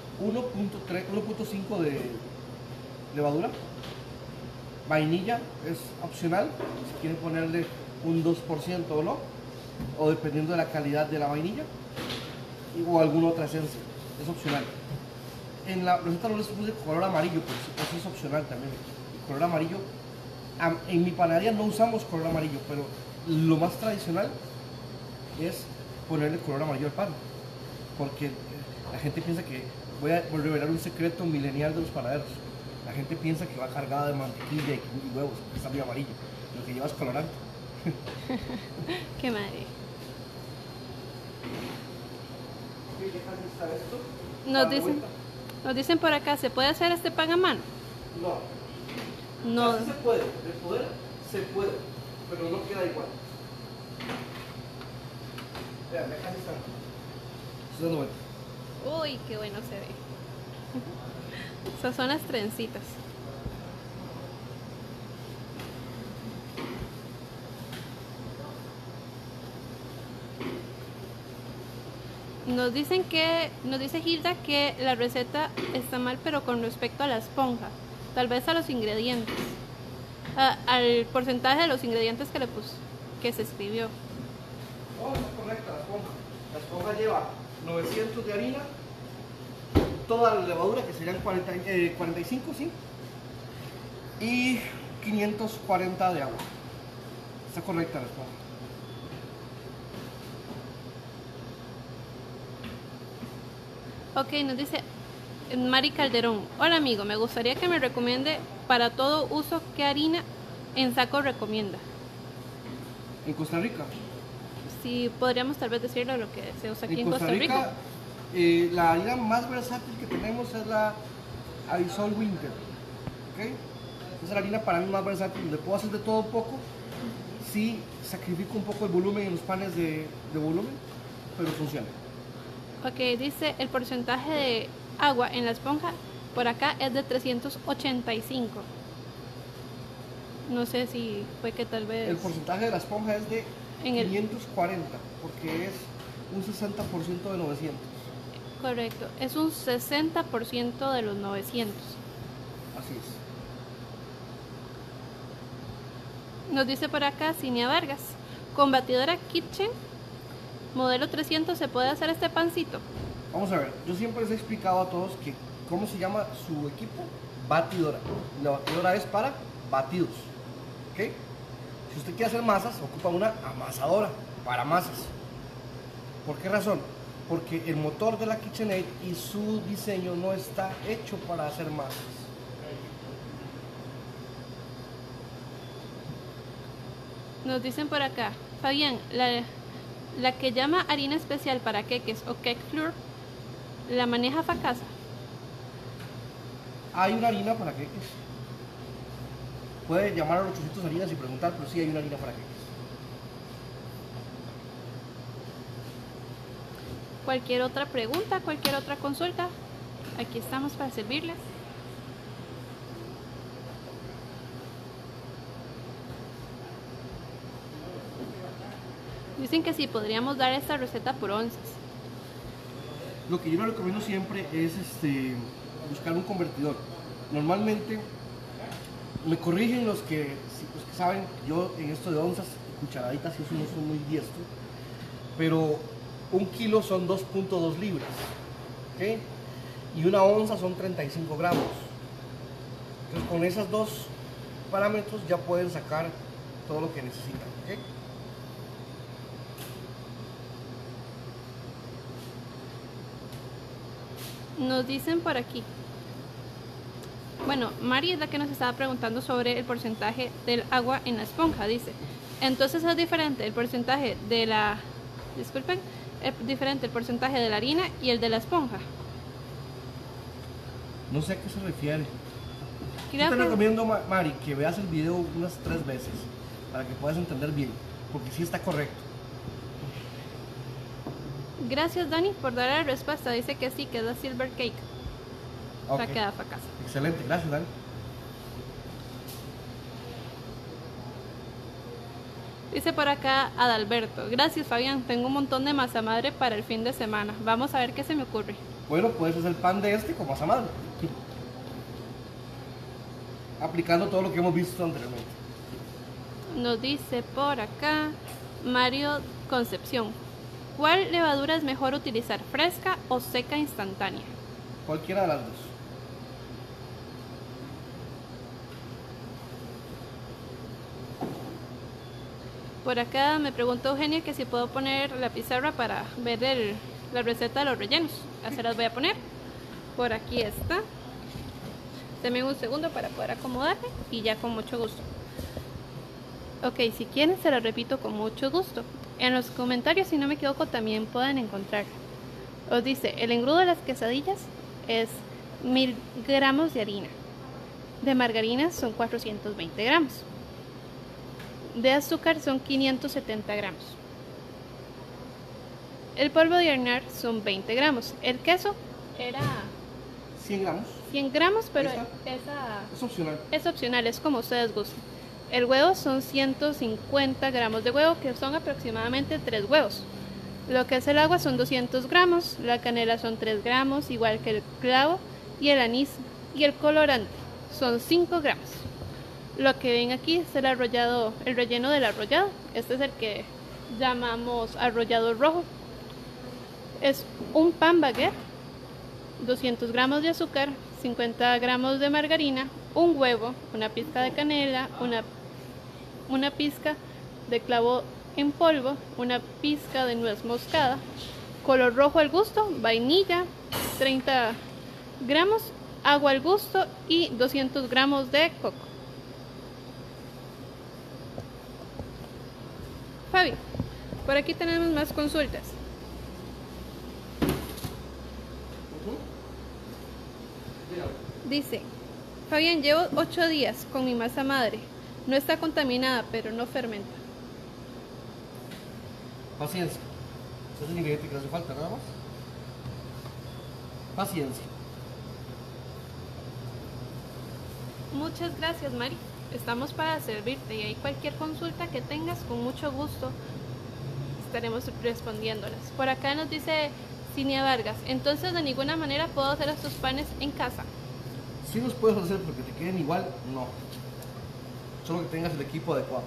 1.5 de levadura, vainilla es opcional, si quieren ponerle un 2% o no, o dependiendo de la calidad de la vainilla, o alguna otra esencia, es opcional. En la receta no les puse color amarillo, pero eso es opcional también. El color amarillo, en mi panadería no usamos color amarillo, pero lo más tradicional es ponerle color amarillo al pan, porque la gente piensa que voy a revelar un secreto milenial de los panaderos. La gente piensa que va cargada de mantequilla y huevos, porque está muy amarillo. Lo que lleva es colorante. Qué madre. Nos dicen por acá, ¿se puede hacer este pan a mano? No. No. Sí se puede, de poder se puede, pero no queda igual. Vean, acá está. Estoy dando vuelta. Uy, qué bueno se ve. Esas son las trencitas. Nos dice Hilda que la receta está mal, pero con respecto a la esponja, tal vez a los ingredientes, al porcentaje de los ingredientes que se escribió. No, está correcta la esponja. La esponja lleva 900 de harina, toda la levadura, que serían 45, ¿sí? Y 540 de agua. Está correcta la esponja. Ok, nos dice Mari Calderón. Hola amigo, me gustaría que me recomiende para todo uso qué harina en saco recomienda. En Costa Rica. Si podríamos tal vez decirle lo que se usa aquí en Costa Rica. La harina más versátil que tenemos es la Avisol Winter. ¿Okay? Es la harina para mí más versátil, donde puedo hacer de todo un poco. Sí, sacrifico un poco el volumen en los panes de volumen, pero funciona. Ok, dice el porcentaje de agua en la esponja por acá es de 385. No sé si fue que tal vez El porcentaje de la esponja es de En el- 540, porque es un 60% de 900. correcto, es un 60% de los 900. Así es. Nos dice por acá Cinia Vargas, con batidora Kitchen modelo 300 se puede hacer este pancito. Vamos a ver, yo siempre les he explicado a todos que cómo se llama su equipo, batidora. La batidora es para batidos, ¿ok? Si usted quiere hacer masas, ocupa una amasadora para masas. ¿Por qué razón? Porque el motor de la KitchenAid y su diseño no está hecho para hacer masas. Nos dicen por acá, Fabián, la que llama harina especial para queques o cake flour, ¿la maneja Facasa? Hay una harina para queques. Puede llamar a los 800 harinas y preguntar, pero sí hay una harina para queques. Cualquier otra pregunta, cualquier otra consulta, aquí estamos para servirles. Dicen que sí, podríamos dar esta receta por onzas. Lo que yo les recomiendo siempre es buscar un convertidor. Normalmente, me corrigen los que saben, yo en esto de onzas y cucharaditas y eso no soy muy diestro, pero un kilo son 2.2 libras, ¿ok? Y una onza son 35 gramos. Entonces con esos dos parámetros ya pueden sacar todo lo que necesitan, ¿ok? Nos dicen por aquí. Bueno, Mari es la que nos estaba preguntando sobre el porcentaje del agua en la esponja, dice. Entonces es diferente el porcentaje de la... Disculpen, es diferente el porcentaje de la harina y el de la esponja. No sé a qué se refiere. Creo Yo te que- recomiendo, Mari, que veas el video unas 3 veces para que puedas entender bien, porque sí está correcto. Gracias, Dani, por dar la respuesta. Dice que sí, que es la Silver Cake. Ok. La queda Facasa. Excelente, gracias, Dani. Dice por acá Adalberto. Gracias, Fabián. Tengo un montón de masa madre para el fin de semana. Vamos a ver qué se me ocurre. Bueno, puedes hacer pan de con masa madre. Aplicando todo lo que hemos visto anteriormente. Nos dice por acá Mario Concepción. ¿Cuál levadura es mejor utilizar, fresca o seca instantánea? Cualquiera de las dos. Por acá me pregunta Eugenia que si puedo poner la pizarra para ver la receta de los rellenos. Ya se las voy a poner. Por aquí está. Deme un segundo para poder acomodarme y ya con mucho gusto. Ok, si quieren se lo repito con mucho gusto. En los comentarios, si no me equivoco, también pueden encontrar. Os dice, el engrudo de las quesadillas es 1000 gramos de harina. De margarina son 420 gramos. De azúcar son 570 gramos. El polvo de hornear son 20 gramos. El queso era 100 gramos. 100 gramos, pero ¿Esta? esa Es opcional. es opcional, es como ustedes gusten. El huevo son 150 gramos de huevo, que son aproximadamente 3 huevos. Lo que es el agua son 200 gramos, la canela son 3 gramos, igual que el clavo, y el anís y el colorante son 5 gramos. Lo que ven aquí es el arrollado, el relleno del arrollado. Este es el que llamamos arrollado rojo. Es un pan baguette, 200 gramos de azúcar, 50 gramos de margarina, un huevo, una pizca de canela, una pizca de clavo en polvo, una pizca de nuez moscada, color rojo al gusto, vainilla, 30 gramos, agua al gusto y 200 gramos de coco. Fabi, por aquí tenemos más consultas. Dice, Fabián, llevo 8 días con mi masa madre. No está contaminada, pero no fermenta. Paciencia. Ese es el ingrediente que le hace falta, nada más. Paciencia. Muchas gracias, Mari. estamos para servirte y hay cualquier consulta que tengas, con mucho gusto estaremos respondiéndolas. Por acá nos dice Cinia Vargas, entonces de ninguna manera puedo hacer estos panes en casa. Si los puedes hacer porque te queden igual, no. Solo que tengas el equipo adecuado.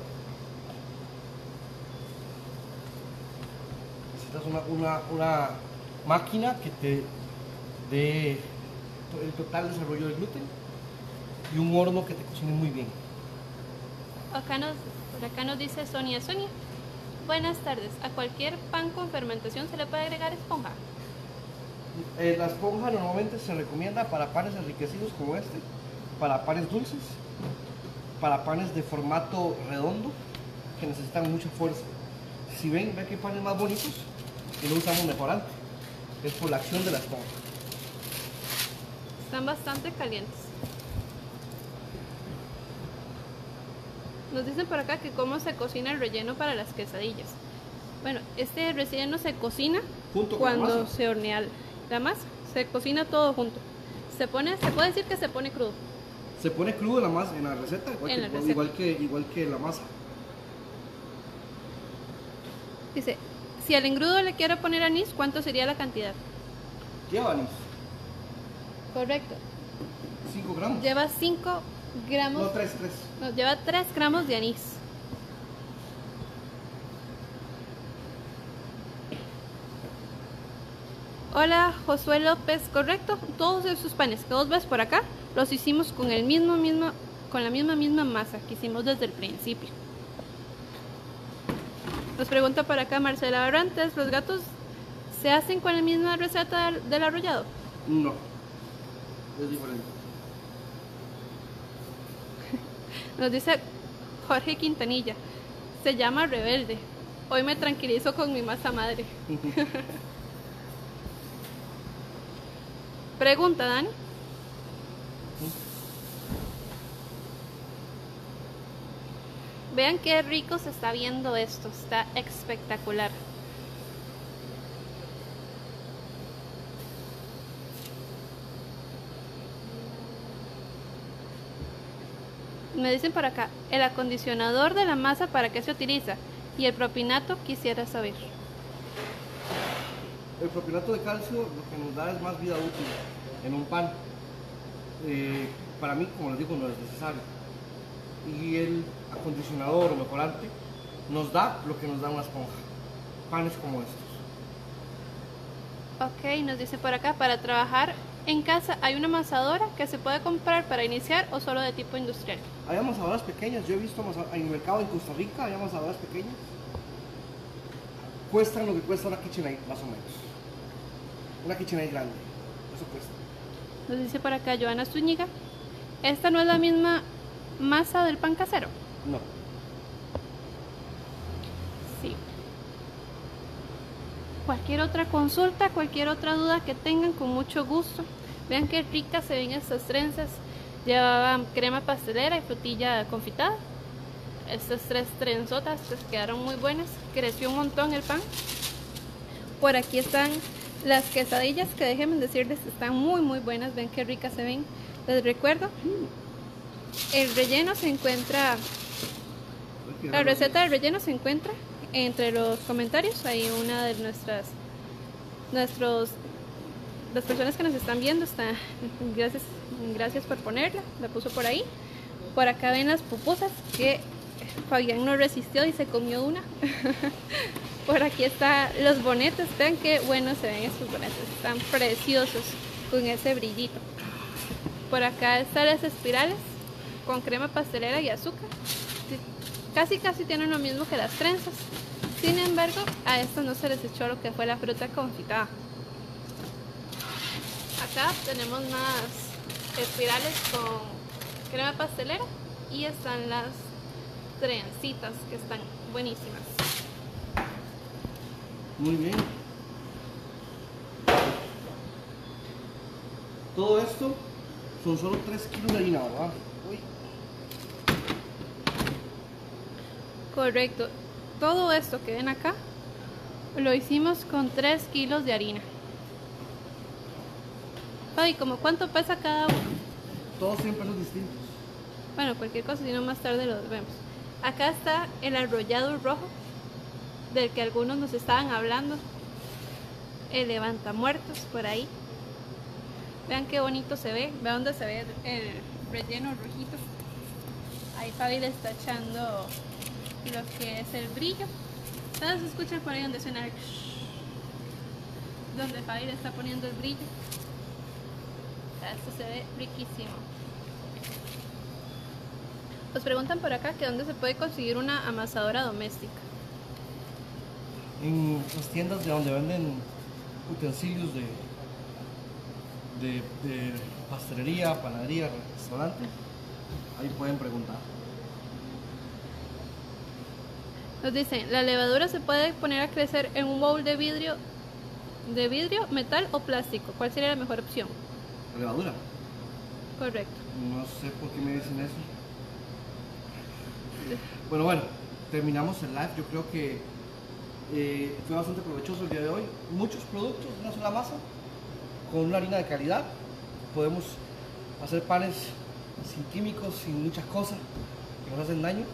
Necesitas una máquina que te dé el total desarrollo del gluten y un horno que te cocine muy bien. Por acá nos dice Sonia, buenas tardes, ¿a cualquier pan con fermentación se le puede agregar esponja? La esponja normalmente se recomienda para panes enriquecidos como este, para panes dulces, para panes de formato redondo que necesitan mucha fuerza. Si ven que hay panes más bonitos y no usamos mejorante, es por la acción de la esponja. Están bastante calientes. Nos dicen por acá que cómo se cocina el relleno para las quesadillas. Bueno, este relleno se cocina Junto con la cuando masa. se hornea la masa. Se cocina todo junto. Se puede decir que se pone crudo. Se pone crudo en la receta, igual que la masa. Dice, si al engrudo le quiero poner anís, ¿cuánto sería la cantidad? Lleva anís, Correcto. 5 gramos. Lleva 5 gramos. No, 3. No, lleva 3 gramos de anís. Hola, Josué López, correcto. Todos esos panes que vos ves por acá los hicimos con la misma masa que hicimos desde el principio. Nos pregunta por acá Marcela Barrantes, ¿los gatos se hacen con la misma receta del arrollado? No, es diferente. Nos dice Jorge Quintanilla, se llama Rebelde. Hoy me tranquilizo con mi masa madre. Pregunta, Dani. Vean qué rico se está viendo esto, está espectacular. Me dicen por acá, el acondicionador de la masa, ¿para qué se utiliza? Y el propinato, quisiera saber. El propinato de calcio lo que nos da es más vida útil en un pan. Para mí, como les digo, no es necesario. Y el acondicionador o mejorante nos da lo que nos da una esponja. Panes como estos. Ok, nos dice por acá, para trabajar en casa hay una amasadora que se puede comprar para iniciar o solo de tipo industrial. Hay amasadoras pequeñas, yo he visto en el mercado en Costa Rica, hay amasadoras pequeñas. Cuestan lo que cuesta una KitchenAid, más o menos. Una KitchenAid grande, eso cuesta. Nos dice por acá Joana Zúñiga, ¿esta no es la misma masa del pan casero? No. Sí. Cualquier otra consulta, cualquier otra duda que tengan, con mucho gusto. Vean qué ricas se ven estas trenzas. Llevaban crema pastelera y frutilla confitada. Estas 3 trenzotas pues quedaron muy buenas. Creció un montón el pan. Por aquí están las quesadillas, que déjenme decirles, están muy buenas. Ven qué ricas se ven. Les recuerdo, el relleno se encuentra, la receta del relleno se encuentra entre los comentarios. Hay una de las personas que nos están viendo está, gracias por ponerla, la puso por ahí. Por acá ven las pupusas que Fabián no resistió y se comió una. Por aquí están los bonetes, vean qué buenos se ven estos bonetes, están preciosos con ese brillito. Por acá están las espirales con crema pastelera y azúcar. Casi tienen lo mismo que las trenzas. Sin embargo, a estos no se les echó lo que fue la fruta confitada. Acá tenemos más espirales con crema pastelera y están las trencitas que están buenísimas. Muy bien. Todo esto son solo 3 kilos de harina, ¿verdad? Uy. Correcto. Todo esto que ven acá lo hicimos con 3 kilos de harina. Ay, ¿cómo cuánto pesa cada uno? Todos tienen pesos distintos. Bueno, cualquier cosa, si no más tarde lo vemos. Acá está el arrollado rojo, del que algunos nos estaban hablando. El levantamuertos por ahí. Vean qué bonito se ve. Vean dónde se ve el relleno rojito. Ahí Fabi le está echando lo que es el brillo. ¿Sabes? Escuchan por ahí donde suena el donde Fabi le está poniendo el brillo. Esto se ve riquísimo. Nos preguntan por acá que dónde se puede conseguir una amasadora doméstica. En las tiendas de donde venden utensilios de pastelería, panadería, restaurante, ahí pueden preguntar. Nos dicen, la levadura se puede poner a crecer en un bowl de vidrio, metal o plástico. ¿Cuál sería la mejor opción? ¿La levadura? Correcto. No sé por qué me dicen eso. Bueno, terminamos el live. Yo creo que fue bastante provechoso el día de hoy. Muchos productos, una sola masa, con una harina de calidad. Podemos hacer panes sin químicos, sin muchas cosas que nos hacen daño.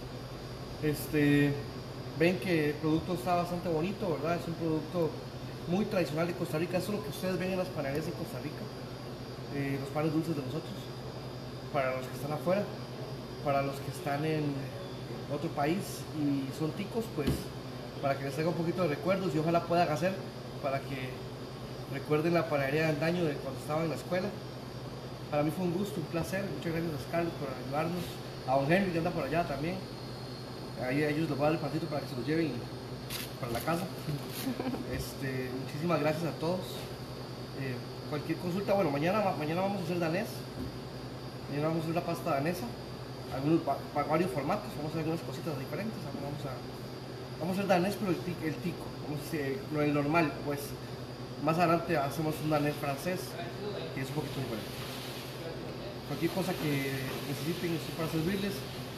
Ven que el producto está bastante bonito, ¿verdad? Es un producto muy tradicional de Costa Rica. Eso es lo que ustedes ven en las panaderías en Costa Rica. Los panes dulces de nosotros. Para los que están afuera, para los que están en otro país y son ticos, pues para que les traiga un poquito de recuerdos y ojalá puedan hacer para que recuerden la panadería de Andaño de cuando estaba en la escuela. Para mí fue un gusto, un placer. Muchas gracias a Scarlett por ayudarnos, a don Henry que anda por allá también. Ahí a ellos les voy a dar el patito para que se los lleven para la casa. Muchísimas gracias a todos. Cualquier consulta, bueno, mañana vamos a hacer danés. Mañana vamos a hacer una pasta danesa, varios formatos, vamos a hacer algunas cositas diferentes. Vamos a hacer danés, pero el tico, no el normal, pues. Más adelante hacemos un danés francés, que es un poquito diferente. Cualquier cosa que necesiten, estoy para servirles.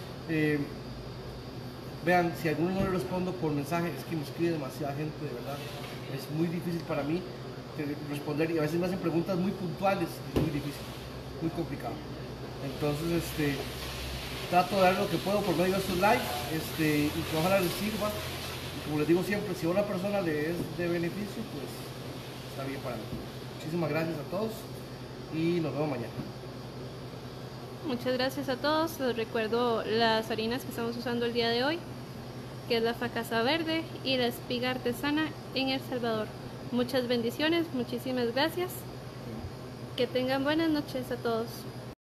Vean, si a alguno no le respondo por mensaje, es que me escribe demasiada gente, de verdad. Es muy difícil para mí responder y a veces me hacen preguntas muy puntuales, es muy difícil, muy complicado. Entonces, trato de dar lo que puedo por medio de estos live, y que ojalá les sirva. Y como les digo siempre, si a una persona le es de beneficio, pues está bien para mí. Muchísimas gracias a todos y nos vemos mañana. Muchas gracias a todos. Les recuerdo las harinas que estamos usando el día de hoy, que es la Facasa Verde y la Espiga Artesana en El Salvador. Muchas bendiciones, muchísimas gracias. Que tengan buenas noches a todos.